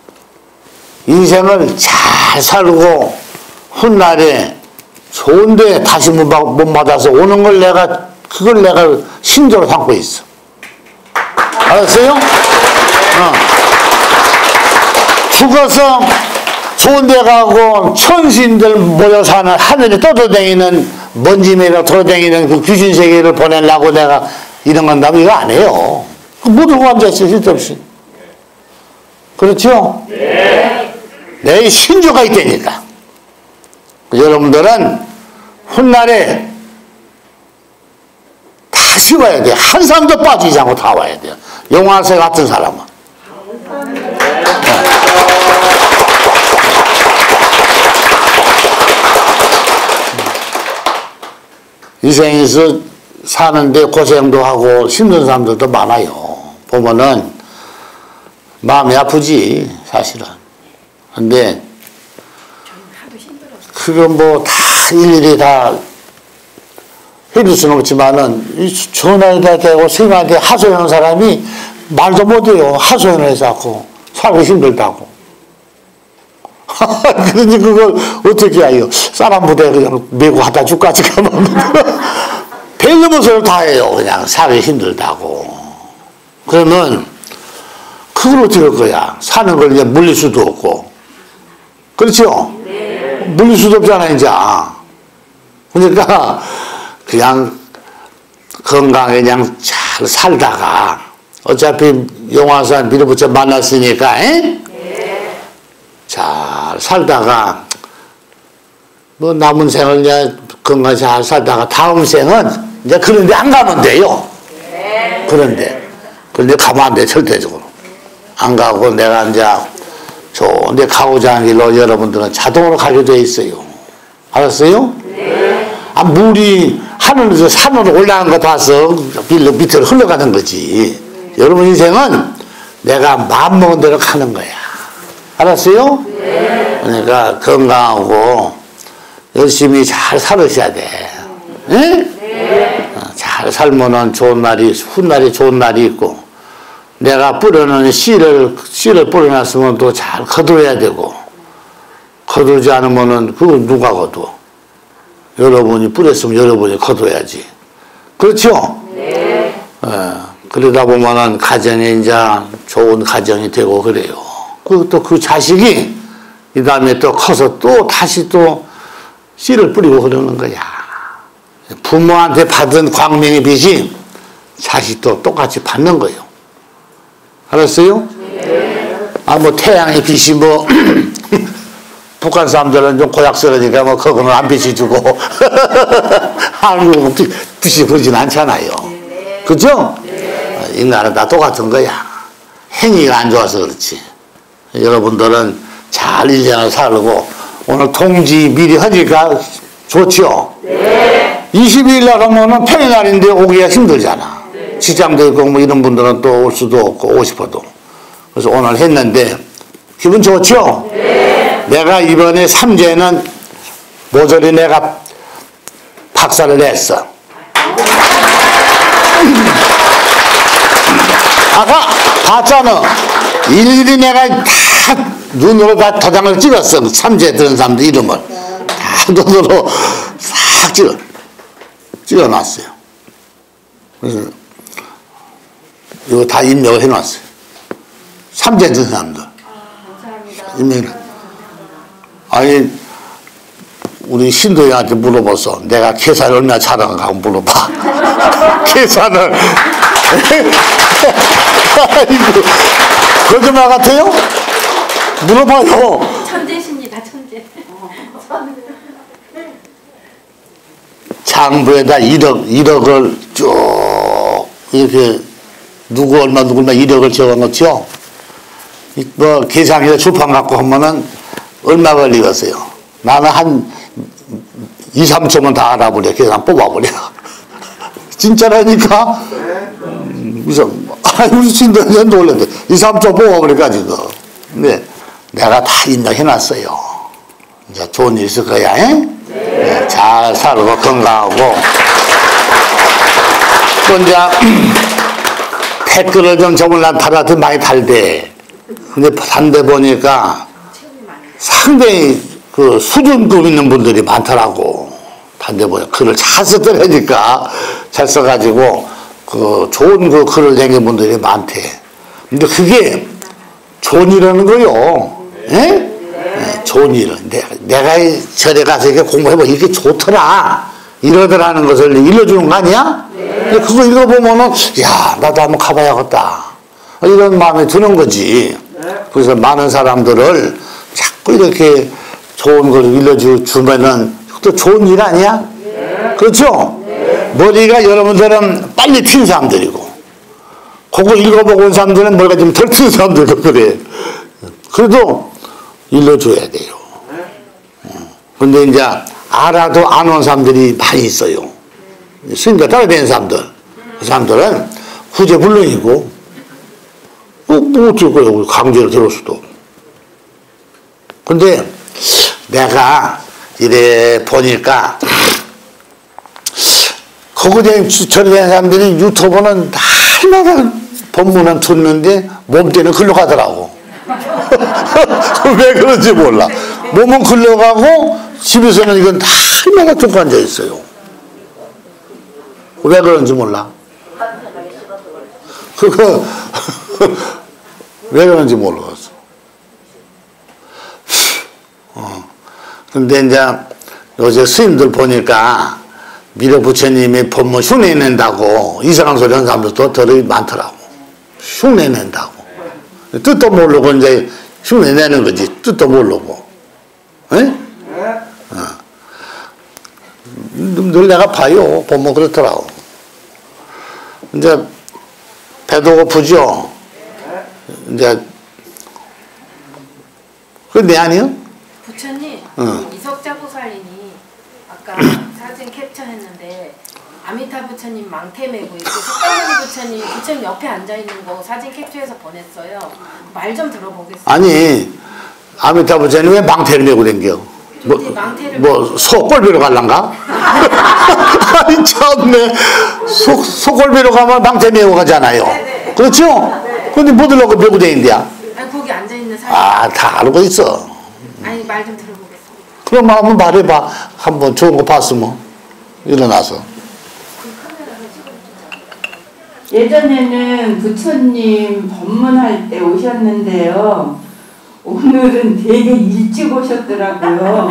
인생을 잘 살고 훗날에 좋은데 다시 못 받아서 오는 걸 내가 그걸 내가 신조로 삼고 있어. 알았어요? 어. 죽어서 좋은 데 가고 천신들 모여 사는 하늘에 떠돌아다니는 먼지매가 돌아다니는 그 귀신 세계를 보내려고 내가 이런 건 남 이거 안 해요. 못 하고 앉아있어요. 쓸데없이. 그렇죠? 네. 내 신조가 있다니까. 여러분들은 훗날에 다시 와야 돼. 한 사람도 빠지지 않고 다 와야 돼요. 용화세 같은 사람은. 인생에서 사는데 고생도 하고 힘든 사람들도 많아요. 보면은 마음이 아프지 사실은. 근데 그거 뭐 다 일일이 다 해줄 수는 없지만은 전화에다 대고 생각에 하소연하는 사람이 말도 못해요. 하소연을 해서 자꾸 살기 힘들다고. 그러니 그걸 어떻게 해요? 사람 부대 그냥 메고 갖다 줄까지 가면 별놈의 소리를 다 해요. 그냥 살기 힘들다고. 그러면 그걸 어떻게 할 거야? 사는 걸 이제 물릴 수도 없고. 그렇죠? 네. 물릴 수도 없잖아 이제. 그러니까 그냥 건강에 그냥 잘 살다가 어차피 용화사 미륵부처 만났으니까, 에? 네. 잘 살다가, 뭐 남은 생을 이제 건강 잘 살다가 다음 생은 이제 그런데 안 가면 돼요. 네. 그런데. 그런데 가면 안 돼, 절대적으로. 안 가고 내가 이제 좋은데 가고자 하는 길로 여러분들은 자동으로 가게 돼 있어요. 알았어요? 네. 아, 물이 하늘에서 산으로 올라간 거 봐서 빌로 밑으로 흘러가는 거지. 네. 여러분 인생은 내가 마음먹은 대로 가는 거야. 알았어요? 네. 그러니까 건강하고 열심히 잘 살으셔야 돼. 네? 네. 잘 살면은 좋은 날이, 훗날이 좋은 날이 있고, 내가 뿌려놓은 씨를, 씨를 뿌려놨으면 또 잘 거둬야 되고, 거두지 않으면은 그걸 누가 거둬? 여러분이 뿌렸으면 여러분이 거둬야지. 그렇죠? 네. 어, 그러다 보면은 가정에 이제 좋은 가정이 되고 그래요. 그, 또 그 자식이 이 다음에 또 커서 또 다시 또 씨를 뿌리고 그러는 거야. 부모한테 받은 광명의 빚이 자식도 똑같이 받는 거예요. 알았어요? 네. 아, 뭐 태양의 빚이 뭐 북한 사람들은 좀 고약스러우니까 뭐 그거는 안 빚이 주고 한국은 빚이 그러진 않잖아요. 네. 그죠? 네. 인간은 다 똑같은 거야. 행위가 안 좋아서 그렇지. 여러분들은 잘 인생을 살고 오늘 통지 미리 하니까 좋죠? 네. 이십 일 날 하면은 평일날인데 오기가 힘들잖아. 네. 직장도 있고 뭐 이런 분들은 또 올 수도 없고 오고 싶어도. 그래서 오늘 했는데 기분 좋죠? 네. 내가 이번에 삼재는 모조리 내가 박살을 냈어. 아까 봤잖아. 일일이 내가 다 눈으로 다 도장을 찍었어. 삼재 들은 사람들 이름을. 다 눈으로 싹 찍어, 찍어놨어요. 그래서 이거 다 입력을 해놨어요. 삼재 든 사람들. 입력을. 아니, 우리 신도희한테 물어봤어. 내가 계산을 얼마나 잘하는가 하고 물어봐. 계산을. 거짓말 같아요? 물어봐요. 천재십니다, 천재. 장부에다 일억, 일억을 쭉, 이렇게, 누구 얼마, 누구 얼마 일억을 적어 놓죠? 뭐, 계산기에 주판 갖고 하면은 얼마 걸리겠어요? 나는 한 이, 삼 초면 다 알아버려. 계산 뽑아버려. 진짜라니까? 그래서, 아유, 신도는 놀랐네. 이, 삼 초 뽑아버려가지고. 근데 내가 다 입력해놨어요. 이제 좋은 일 있을 거야, 에? 네. 잘 살고 건강하고. 또 이제, 댓글을 좀 저번에 달아도 많이 달대. 근데 단데 보니까 상당히 그 수준급 있는 분들이 많더라고. 단데 보니까 글을 잘 쓰더라니까. 잘 써가지고 그 좋은 그 글을 남긴 분들이 많대. 근데 그게 좋은 일이라는 거요. 예? 네, 좋은 일은. 내가, 내가 절에 가서 이렇게 공부해보면 이게 좋더라. 이러더라는 것을 일러주는 거 아니야? 네. 그거 읽어보면은, 야, 나도 한번 가봐야겠다. 이런 마음이 드는 거지. 그래서 많은 사람들을 자꾸 이렇게 좋은 걸 일러주면은 또 좋은 일 아니야? 네. 그렇죠? 네. 머리가 여러분들은 빨리 튄 사람들이고, 그거 읽어보고 온 사람들은 머리가 좀 덜 튄 사람들도 그래. 그래도 일러줘야 돼요. 근데 이제 알아도 안 온 사람들이 많이 있어요. 스님과 따라다니는 사람들. 그 사람들은 구제불능이고, 뭐, 뭐 어쩔 거예요. 강제로 들을 수도 없고. 근데 내가 이래 보니까, 거기에 저리 된 사람들이 유튜브는 날마다 법문은 듣는데 몸때는 글로 가더라고. 왜 그런지 몰라. 몸은 글로 가고 집에서는 이건 날마다 듣고 앉아 있어요. 왜 그런지 몰라. 그거 왜 그런지 모르겠어. 어. 근데 이제 요새 스님들 보니까 미륵 부처님이 법문 흉내 낸다고 이상한 소리 하는 사람들도 더 많더라고. 흉내낸다고. 뜻도 모르고 이제 흉내내는 거지. 뜻도 모르고. 에? 어. 늘 내가 봐요. 보면 그렇더라고. 이제 배도 고프죠? 이제 그게 내 아니요? 부처님, 어. 이석자 보살님이 아까 사진 캡처했는데 아미타 부처님 망태 메고 있고 석가모니 부처님 부처님 옆에 앉아 있는 거 사진 캡처해서 보냈어요. 말 좀 들어보겠습니다. 아니 아미타 부처님 왜 망태를 메고 댕겨? 뭐, 뭐 소골비로 갈란가? 아니 참네. 소, 소골비로 가면 망태 메고 가잖아요. 네네. 그렇죠? 네. 근데 뭐 들라고 메고 댕긴대야? 아니 거기 앉아 있는 사진. 아, 다 알고 있어. 아니 말 좀 들어보겠습니다. 그럼 한번 말해봐. 한번 좋은 거 봤으면 일어나서. 예전에는 부처님 법문할 때 오셨는데요. 오늘은 되게 일찍 오셨더라고요.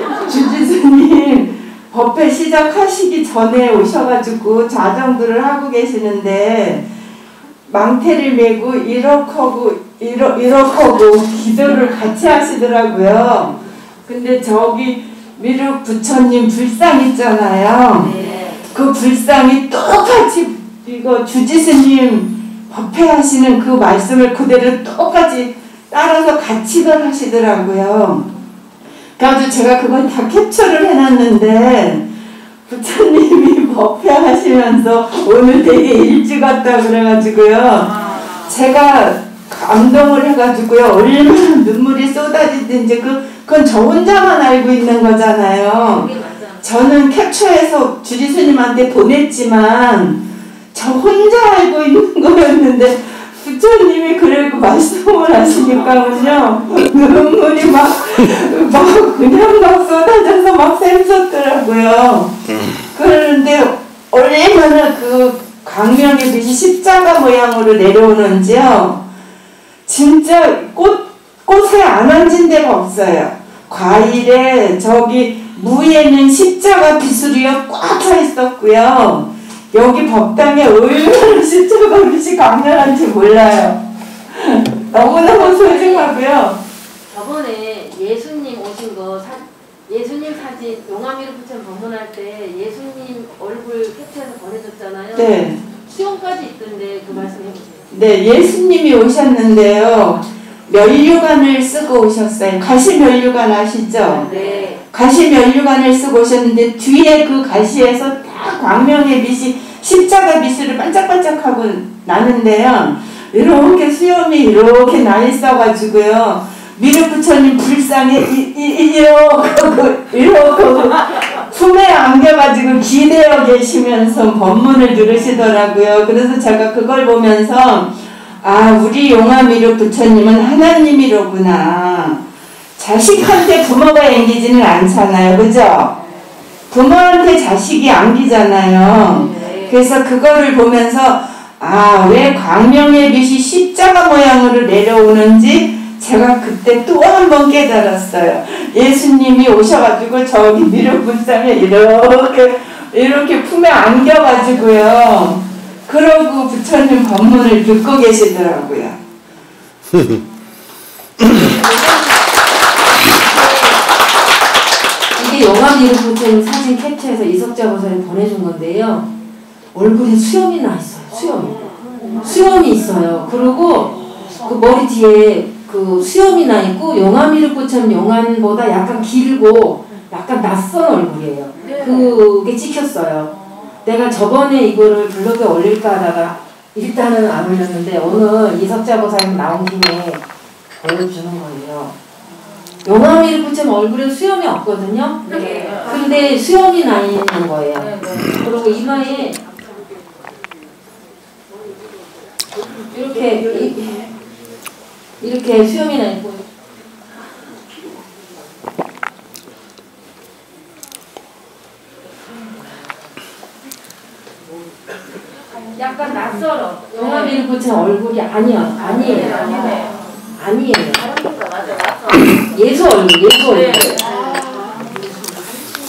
주지스님 법회 시작하시기 전에 오셔가지고 자정들을 하고 계시는데 망태를 메고 이렇하고 이러, 이렇하고 기도를 같이 하시더라고요. 근데 저기 미륵 부처님 불상 있잖아요. 네. 그 불상이 똑같이 이거 주지스님 법회하시는 그 말씀을 그대로 똑같이 따라서 같이들 하시더라고요. 그래서 제가 그건 다 캡처를 해놨는데 부처님이 법회하시면서 오늘 되게 일찍 왔다 그래가지고요. 제가 감동을 해가지고요. 얼마나 눈물이 쏟아지든지 그, 그건 저 혼자만 알고 있는 거잖아요. 저는 capture해서 주지스님한테 보냈지만 저 혼자 알고 있는 거였는데 부처님이 그래고 말씀을 하시니까는요 눈물이 막, 막 그냥 막 쏟아져서 막 샘솟더라고요. 그런데 얼마나 그 광명의 빛이 십자가 모양으로 내려오는지요. 진짜 꽃, 꽃에 안 얹은 데가 없어요. 과일에 저기 무에는 십자가 비수리가 꽉 차 있었고요. 여기 법당에 얼마나 십자가 빛이 강렬한지 몰라요. 너무너무 소중하고요. 저번에 예수님 오신 거 사, 예수님 사진 용화미로 부처님 법문할 때 예수님 얼굴 캡처해서 보내줬잖아요. 네. 수영까지 있던데 그 말씀 해보세요. 네, 예수님이 오셨는데요. 면류관을 쓰고 오셨어요. 가시 면류관 아시죠? 네. 가시 면류관을 쓰고 오셨는데 뒤에 그 가시에서 딱 광명의 빛이 십자가 빛으로 반짝반짝하고 나는데요. 이렇게 수염이 이렇게 나 있어가지고요. 미륵 부처님 불상에 이, 이, 이렇게 이렇게 품에 안겨가지고 기대어 계시면서 법문을 들으시더라고요. 그래서 제가 그걸 보면서 아, 우리 용화미륵 부처님은 하나님이로구나. 자식한테 부모가 앵기지는 않잖아요. 그죠? 부모한테 자식이 안기잖아요. 그래서 그거를 보면서 아, 왜 광명의 빛이 십자가 모양으로 내려오는지 제가 그때 또 한 번 깨달았어요. 예수님이 오셔가지고 저기 미륵 불상에 이렇게 이렇게 품에 안겨가지고요. 그러고 부처님 법문을 듣고 계시더라고요. 이게 용화미로 부처님 사진 캡처해서 이석자 보살이 보내준 건데요. 얼굴에 수염이 나 있어요. 수염이. 수염이 있어요. 그리고 그 머리 뒤에 그 수염이 나 있고 용화미륵 부처님 용안보다 약간 길고 약간 낯선 얼굴이에요. 그게 찍혔어요. 내가 저번에 이거를 블로그에 올릴까 하다가 일단은 안 올렸는데 오늘 이석자 보살님 나온 김에 보여주는 거예요. 용화미륵 부처님 얼굴에 수염이 없거든요. 네. 근데 수염이 나 있는 거예요. 네, 네. 그리고 이마에 이렇게 이, 이렇게 수염이 나 있고 약간 낯설어. 용화미륵 부처님 얼굴이 아니야. 아니에요. 아니에요. 아니에요. 예수 얼굴, 예수 얼굴.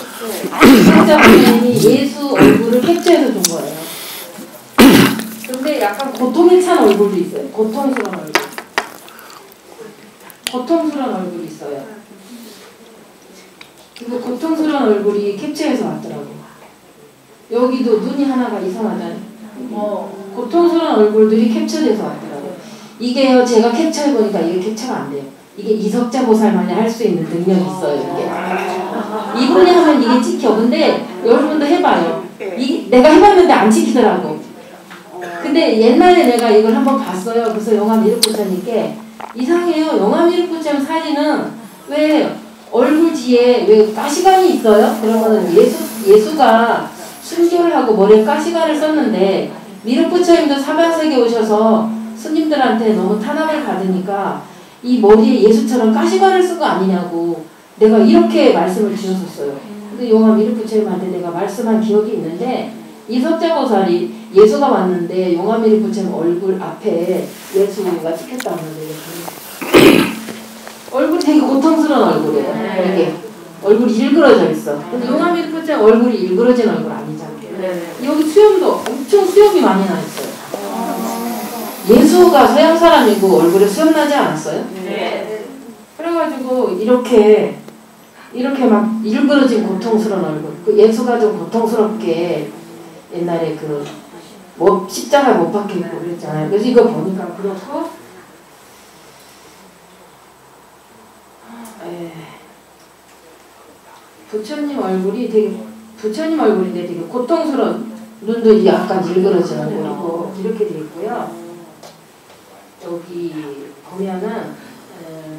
진짜 부모님이 예수 얼굴을 캡처해서 준 거예요. 근데 근데 약간 고통에 찬 얼굴도 있어요. 고통스러운 얼굴. 고통스러운 얼굴이 있어요. 그 고통스러운 얼굴이 캡처해서 왔더라고. 여기도 눈이 하나가 이상하잖아요. 어, 고통스러운 얼굴들이 캡처돼서 왔더라고요. 이게요, 제가 캡처해보니까 이게 캡처가 안 돼요. 이게 이석자 보살만이 할 수 있는 능력이 있어요. 이게. 이분이 하면 이게 찍혀. 근데 여러분도 해봐요. 이, 내가 해봤는데 안 찍히더라고. 근데 옛날에 내가 이걸 한번 봤어요. 그래서 영화 미륵부처님께 이상해요. 영화 미륵부처님 사진은 왜 얼굴 뒤에 왜 가시관이 있어요? 그러면은 예수, 예수가 순교를 하고 머리에 가시관을 썼는데 미륵부처님도 사바세계 오셔서 스님들한테 너무 탄압을 받으니까 이 머리에 예수처럼 가시관을 쓴 거 아니냐고 내가 이렇게 말씀을 드렸었어요. 근데 영화 미륵부처님한테 내가 말씀한 기억이 있는데 이석자보살이 예수가 왔는데 영화 미륵부처님 얼굴 앞에 예수가 찍혔다고 하는데 얼굴이 되게 고통스러운 얼굴이에요. 이게 얼굴이 일그러져 있어. 근데 영화 미륵부처님 얼굴이 일그러진 얼굴 아니잖아요. 여기 수염도 엄청 수염이 많이 나 있어요. 예수가 서양 사람이고 얼굴에 수염 나지 않았어요? 네. 그래가지고 이렇게 이렇게 막 일그러진 고통스러운 얼굴. 그 예수가 좀 고통스럽게 옛날에 그 뭐 십자가 못 박혀있고 그랬잖아요. 그래서 이거 보니까 그렇고 에, 부처님 얼굴이 되게 부처님 얼굴인데 되게 고통스러운 눈도 약간 일그러진 얼굴이고 이렇게 돼 있고요. 여기 보면은 에,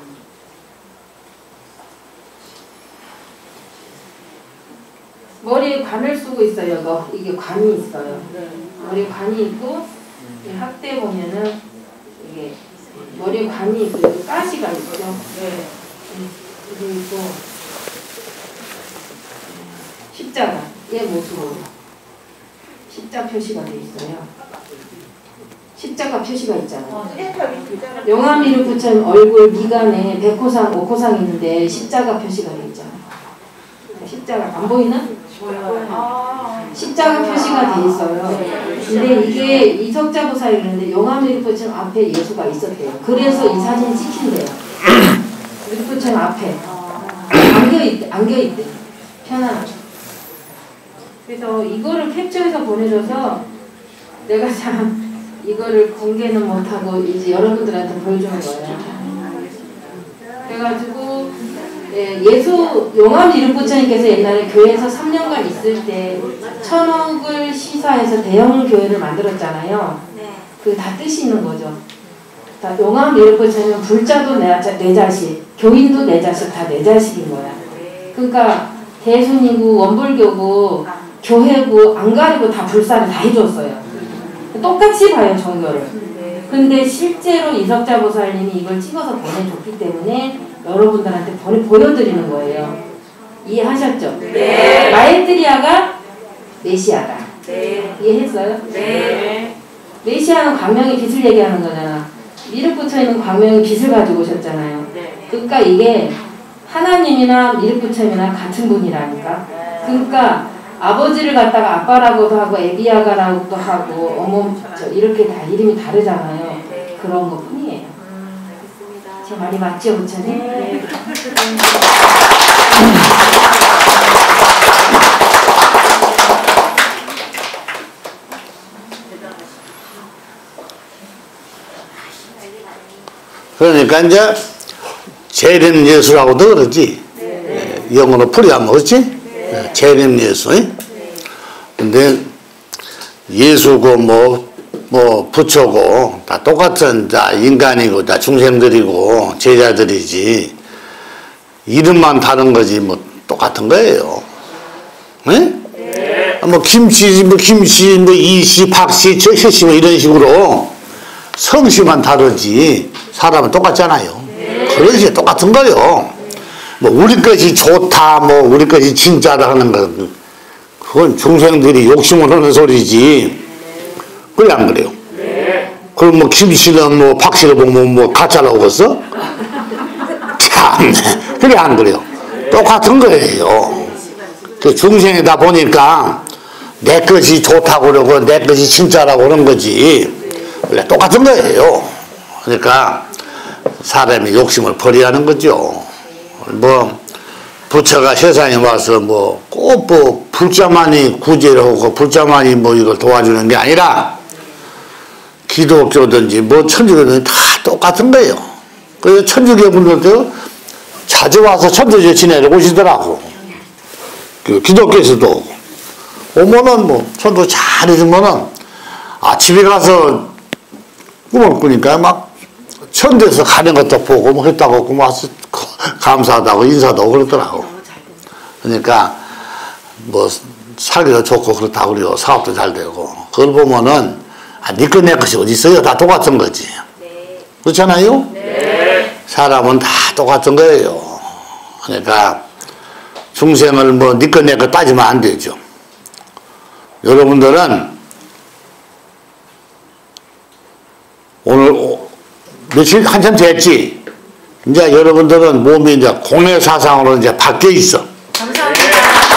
머리에 관을 쓰고 있어요. 이거 이게 관이 있어요. 머리에 관이 있고 이 학대 보면은 이게 머리에 관이 있고 여기 가시가 있죠. 네. 그리고 십자가 얘 모습으로 십자 표시가 돼 있어요. 십자가 표시가 있잖아요. 영화 미륵부처님 얼굴 미간에 백호상, 옥호상이 있는데 십자가 표시가 돼 있잖아요. 십자가 안 보이나? 십자가 표시가 돼 있어요. 근데 이게 이석자보살이 그러는데 영화 미륵부처님 앞에 예수가 있었대요. 그래서 이 사진이 찍힌대요. 미륵부처님 앞에 안겨있대, 안겨있대. 편안하게. 그래서 이거를 캡처해서 보내줘서 내가 참 이거를 공개는 못하고 이제 여러분들한테 보여주는 거예요. 그래가지고 예, 예수 용암 미륵부처님께서 옛날에 교회에서 삼 년간 있을 때 천억을 시사해서 대형 교회를 만들었잖아요. 그 다 뜻이 있는 거죠. 다 용암 미륵부처님은 불자도 내, 내 자식, 교인도 내 자식, 다 내 자식인 거야. 그러니까 대순이고 원불교고 교회고 안 가리고 다 불사를 다 해줬어요. 똑같이 봐요, 종교를. 근데 실제로 이석자보살님이 이걸 찍어서 보내줬기 때문에 여러분들한테 보내, 보여드리는 거예요. 이해하셨죠? 네. 마에트리아가 메시아다. 네. 이해했어요? 네. 메시아는 광명의 빛을 얘기하는 거잖아. 미륵부처님은 광명의 빛을 가지고 오셨잖아요. 네. 그러니까 이게 하나님이나 미륵부처님이나 같은 분이라니까. 그러니까 아버지를 갖다가 아빠라고도 하고 에비아가라고도 하고 어머 저 이렇게 다 이름이 다르잖아요. 네. 그런 것 뿐이에요. 음, 알겠습니다. 제 말이 맞죠, 부처님? 네. 그러니까 이제 재림 예수라고도 그러지. 네. 영어로 풀이하면 그렇지? 재림 예수. 근데 예수고 뭐, 뭐, 부처고 다 똑같은 다 인간이고 다 중생들이고 제자들이지. 이름만 다른 거지 뭐 똑같은 거예요. 네? 네. 뭐 김씨, 뭐 김씨, 뭐 이씨, 박씨, 저 혜씨 뭐 이런 식으로 성씨만 다르지 사람은 똑같잖아요. 네. 그러지 똑같은 거예요. 뭐 우리 것이 좋다 뭐 우리 것이 진짜다 하는 건 그건 중생들이 욕심을 하는 소리지. 그래 안 그래요? 네. 그럼 뭐 김씨는 뭐 박씨를 보면 뭐 가짜라고 그랬어? 참 그래 안 그래요? 똑같은 거예요. 그 중생이다 보니까 내 것이 좋다고 그러고 내 것이 진짜라고 그런 거지. 원래 똑같은 거예요. 그러니까 사람이 욕심을 버려야 하는 거죠. 뭐 부처가 세상에 와서 뭐 꼭 뭐 불자만이 구제를 하고 불자만이 뭐 이걸 도와주는 게 아니라 기독교든지 뭐 천주교든지 다 똑같은 거예요. 그래서 천주교 분들도 자주 와서 천주교 지내러 오시더라고. 그 기독교에서도 오면은 뭐 천도 잘 해주면은 아침에 가서 꿈을 꾸니까 막 천대에서 가는 것도 보고 뭐 했다고 그 와서 감사하다고 인사도 하고 그러더라고. 그러니까 뭐 살기도 좋고 그렇다고 그래요. 사업도 잘 되고. 그걸 보면은 아, 네 것 내 것이 어디 있어요? 다 똑같은 거지. 네. 그렇잖아요? 네. 사람은 다 똑같은 거예요. 그러니까 중생을 뭐 네 것 내 것 따지면 안 되죠. 여러분들은 오늘 며칠 한참 됐지. 이제 여러분들은 몸이 이제 공해 사상으로 이제 바뀌어 있어. 감사합니다.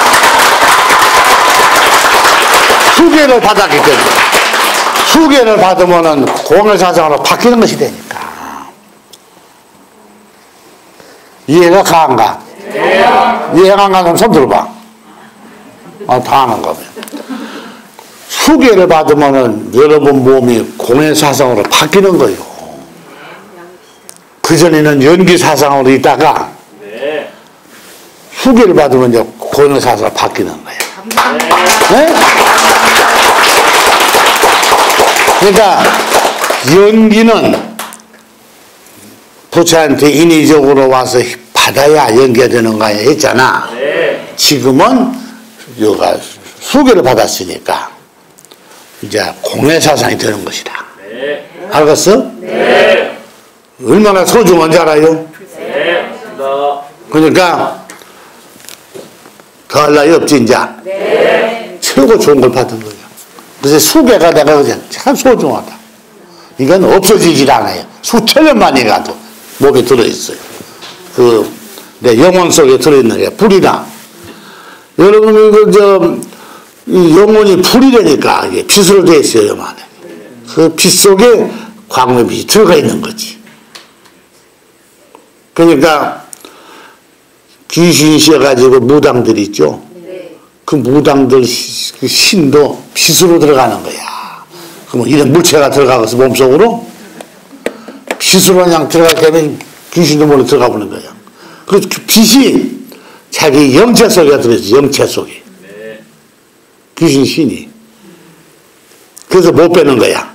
수계를 받았기 때문에 수계를 받으면은 공해 사상으로 바뀌는 것이 되니까. 이해가 가안가? 네. 이해가 안 가면 손 들어봐. 아, 다 아는 거면. 수계를 받으면은 여러분 몸이 공해 사상으로 바뀌는 거예요. 그전에는 연기 사상으로 있다가 네. 수계를 받으면 이제 공해 사상으로 바뀌는 거예요. 네? 그러니까 연기는 부처한테 인위적으로 와서 받아야 연기가 되는 거 아니야 했잖아. 네. 지금은 여가 수계를 받았으니까 이제 공해 사상이 되는 것이다. 네. 알겠어? 네. 얼마나 소중한지 알아요? 네. 나. 그러니까 더할 나위 없지 이제. 네. 최고 좋은 걸 받은 거예요. 그래서 수계가 내가 그냥 참 소중하다. 이건 없어지질 않아요. 수천년 만에 가도 몸에 들어있어요. 그 내 영혼 속에 들어있는 게 불이다. 여러분 그 저 이 영혼이 불이라니까 이게 빛으로 되어 있어요. 영혼에. 그 빛 속에 광명의 빛이 들어가 있는 거지. 그러니까 귀신이 씌어가지고 무당들 있죠. 그 무당들 그 신도 빛으로 들어가는 거야. 그럼 이런 물체가 들어가서 몸속으로 빛으로 그냥 들어가게 되면 귀신도 몰래 들어가 보는 거야. 그 빛이 자기 영체 속에 들어있어. 영체 속에. 귀신 신이. 그래서 못 빼는 거야.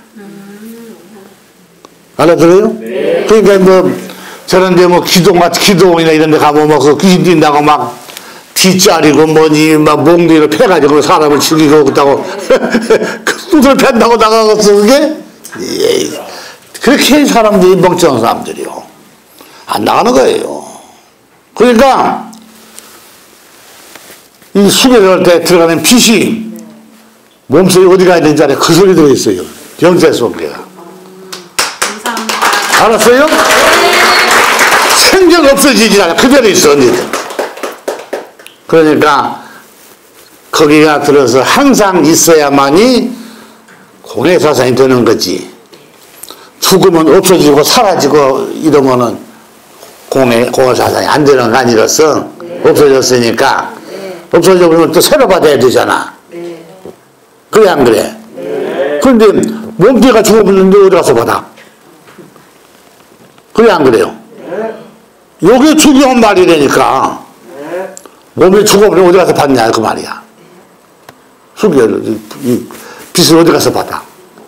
알아들어요? 네. 그러니까 뭐 저런데 뭐 기도나 기도원이나 이런 데 가면 뭐 그 귀신 뛴다고 막 뒷자리고 뭐니 막 몽둥이를 패가지고 사람을 죽이고 그렇다고 그 수술 팬다고 나가겠어 그게? 예. 그렇게 사람들이 멍청한 사람들이요. 안 나가는 거예요. 그러니까 이 수계를 할 때 들어가는 빛이 몸속에 어디 가야 되는지 알아요? 그 소리 들어있어요. 영재 속에가. 감사합니다. 알았어요? 생전 없어지지 않아. 그대로 있어 언제든. 그러니까 거기가 들어서 항상 있어야만이 공해사상이 되는 거지. 죽으면 없어지고 사라지고 이러면은 공해, 공해사상이 안 되는 거 아니겠어? 네. 없어졌으니까. 네. 없어져 버리면 또 새로 받아야 되잖아. 네. 그래 안 그래? 네. 그런데 몸뚱이가 죽어버렸는데 어디 가서 받아? 그래 안 그래요? 네. 요게 중요한 말이라니까. 네. 몸이 죽어버리면 어디 가서 받냐 그 말이야. 수계를 이 빛을 어디 가서 받아?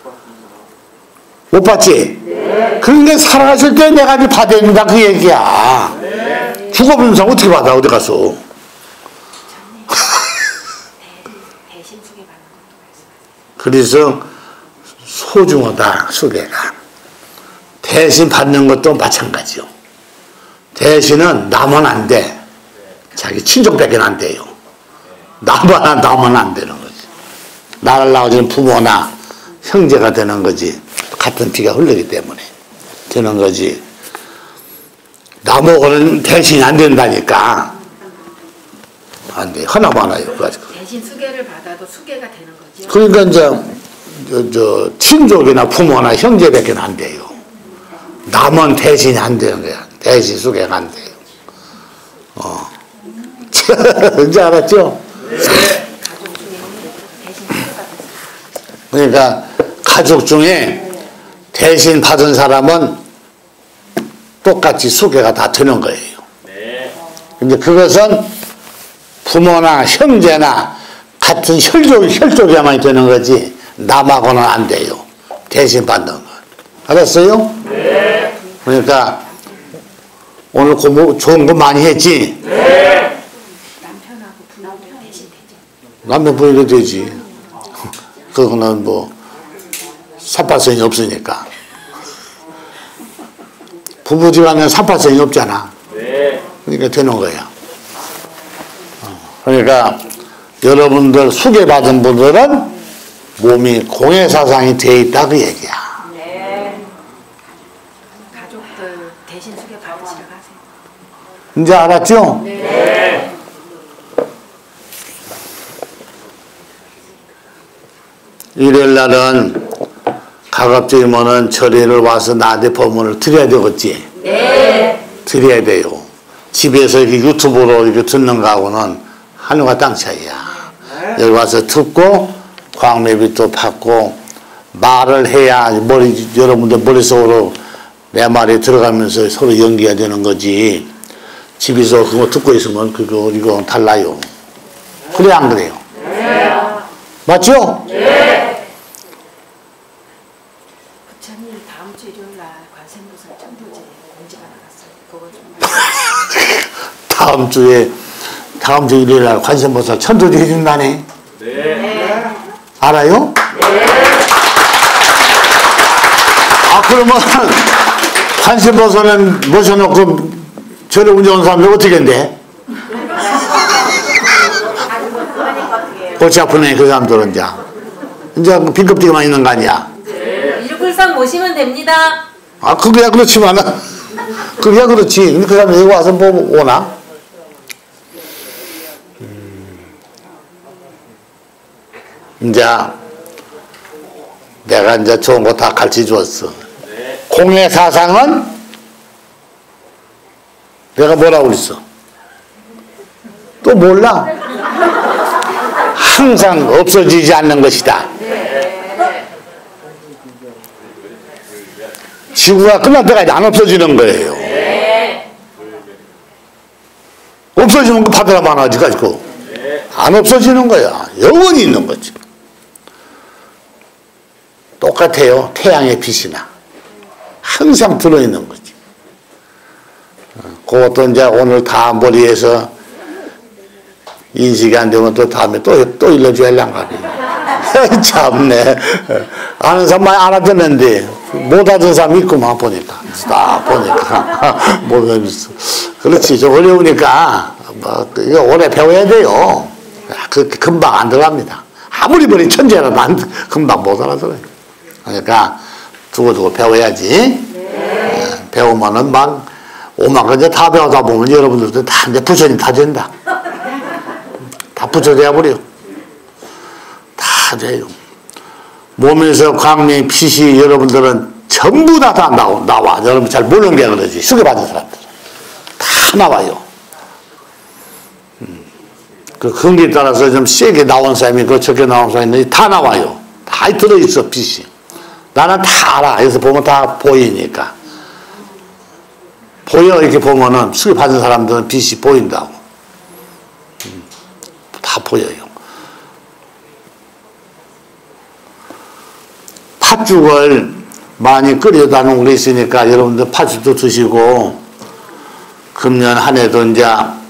못 받지? 네. 그러니까 살아가실 때 내가 이제 받아야 된다 그 얘기야. 네. 죽어버린 사람 어떻게 받아 어디 가서? 그래서 소중하다 수계가. 대신 받는 것도 마찬가지요. 대신은 나면 안 돼. 자기 친족밖에 안 돼요. 나만 나면 안 되는 거지. 나를 낳아주는 부모나 형제가 되는 거지. 같은 피가 흐르기 때문에 되는 거지. 나보고는 대신이 안 된다니까. 안 돼. 하나만 와요. 그래가지고. 대신 수계를 받아도 수계가 되는 거죠. 그러니까 이제 저, 저 친족이나 부모나 형제밖에 안 돼요. 남은 대신이 안 되는 거야. 대신 수계가 안 돼요. 어. 이제 알았죠? 그러니까 가족 중에 대신 받은 사람은 똑같이 수계가 다 되는 거예요. 근데 그것은 부모나 형제나 같은 혈족, 혈족이야만 되는 거지 남하고는 안 돼요. 대신 받는 건. 알았어요? 네. 그러니까 오늘 공부 좋은 거 많이 했지? 네. 남편하고 부모가 대신 되죠. 남편 부인도 되지. 그거는 뭐 사파성이 없으니까. 부부지간은 사파성이 없잖아. 네. 그러니까 되는 거야. 그러니까 여러분들 수계받은 분들은 몸이 공해사상이 돼 있다 그 얘기야. 네. 가족들 대신 수계 받으시라고 하세요. 이제 알았죠? 네. 일요일 날은 가급적이면은 절에를 와서 나한테 법문을 드려야 되겠지? 네. 드려야 돼요. 집에서 이렇게 유튜브로 이렇게 듣는 거하고는 하늘과 땅 차이야. 여기 와서 듣고 광매빛도 받고 말을 해야 머리, 여러분들 머릿속으로 내 말이 들어가면서 서로 연기가 되는 거지. 집에서 그거 듣고 있으면 그거 이거 달라요. 그래 안 그래요? 네. 맞죠? 네. 부처님 다음 주 일요일 날 관세음보살 천도제 공지가 나갔어요. 그거 좀 다음 주에 다음 주 일요일 날 관세음보살 천도제 해준다네. 네. 알아요? 네. 아 그러면 관세음보살은 모셔놓고 절에 운전하는 사람들 어떻게 한대? 골치 아프네 그 사람들은 이제 이제 빈껍데기만 있는 거 아니야? 일불상 모시면 됩니다. 아 그게야 그렇지만 그게야 그렇지. 근데 그 사람 여기 와서 뭐 오나? 음. 이제 내가 이제 좋은 거 다 가르쳐 줬어. 공의 사상은 내가 뭐라고 그랬어? 또 몰라? 항상 없어지지 않는 것이다. 지구가 끝날 때까지 안 없어지는 거예요. 없어지면 그 받으라만 하지 가지고 안 없어지는 거야. 영원히 있는 거지. 똑같아요. 태양의 빛이나 항상 들어있는 거지. 그것도 이제 오늘 다 머리에서 인식이 안 되면 또 다음에 또, 또 일러줘야 할랑가네. 참네. 아는 사람만 알아듣는데 못 알아듣는 사람이 있구만 보니까. 딱 보니까. 못 알아듣어. 그렇지. 좀 어려우니까 뭐 이거 오래 배워야 돼요. 그렇게 금방 안 들어갑니다. 아무리 머리 천재라도 안, 금방 못 알아들어요. 그러니까 두고두고 배워야지. 네. 배우면은 막 오만 가지 다 배우다 보면 여러분들도 다 이제 부처님 다 된다. 다 부처돼야 버려. 다 돼요. 몸에서 광명이 빛이 여러분들은 전부 다, 다 나와, 나와. 여러분 잘 모르는 게 그러지. 수계받은 사람들. 다 나와요. 음. 그 근기에 따라서 좀 세게 나온 사람이 있고 적게 나온 사람이 있는데 다 나와요. 다 들어있어, 빛이. 나는 다 알아. 여기서 보면 다 보이니까. 보여, 이렇게 보면은 수계받은 사람들은 빛이 보인다고. 음. 다 보여요. 팥죽을 많이 끓여다 놓은 게 있으니까 여러분들 팥죽도 드시고, 금년 한 해도 이제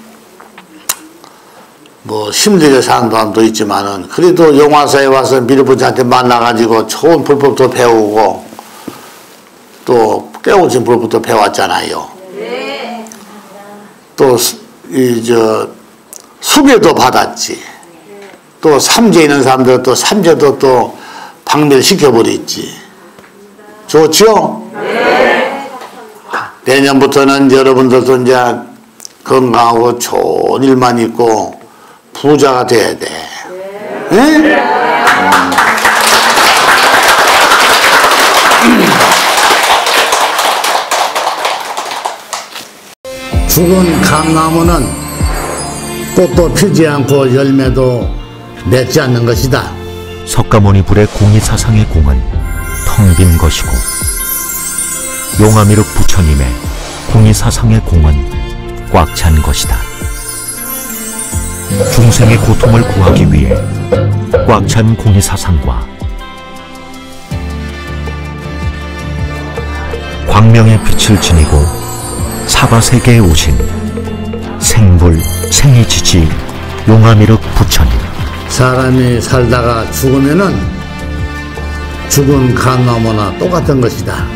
뭐 힘들게 사는 사람도 있지만은 그래도 용화사에 와서 미르부처한테 만나가지고 좋은 불법도 배우고 또 깨우친 불법도 배웠잖아요. 네. 또 이 저 수계도 받았지. 또 삼재 있는 사람들 또 삼재도 또 방멸 시켜버렸지. 좋죠? 네. 내년부터는 여러분들도 이제 건강하고 좋은 일만 있고 부자가 돼야 돼. 예? 죽은 감나무는 꽃도 피지 않고 열매도 맺지 않는 것이다. 석가모니 불의 공의사상의 공은 텅 빈 것이고 용화미륵 부처님의 공의사상의 공은 꽉 찬 것이다. 중생의 고통을 구하기 위해 꽉 찬 공의사상과 광명의 빛을 지니고 사바세계에 오신 생불 생이지지 용화미륵 부처님. 사람이 살다가 죽으면은 죽은 감나무나 똑같은 것이다.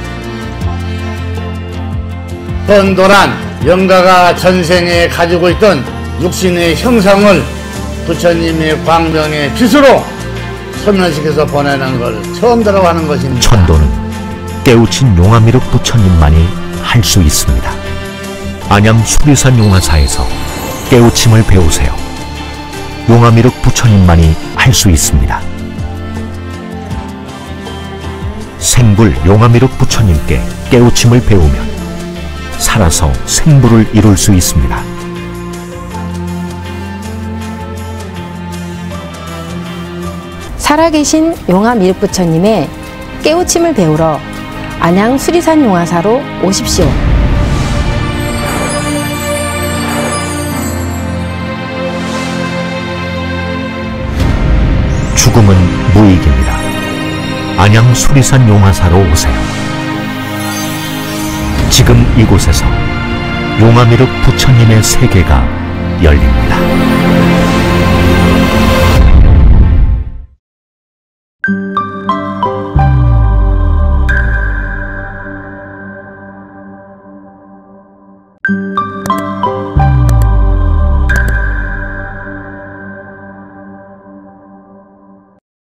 번도란 영가가 전생에 가지고 있던 육신의 형상을 부처님의 광명의 빛으로 소멸시켜서 보내는 걸 처음 들어가는 것입니다. 천도는 깨우친 용화미륵 부처님만이 할 수 있습니다. 안양 수리산 용화사에서 깨우침을 배우세요. 용화미륵 부처님만이 할 수 있습니다. 생불 용화미륵 부처님께 깨우침을 배우면 살아서 생불을 이룰 수 있습니다. 살아계신 용화미륵 부처님의 깨우침을 배우러 안양 수리산 용화사로 오십시오. 죽음은 무익입니다. 안양 수리산 용화사로 오세요. 지금 이곳에서 용화미륵 부처님의 세계가 열립니다.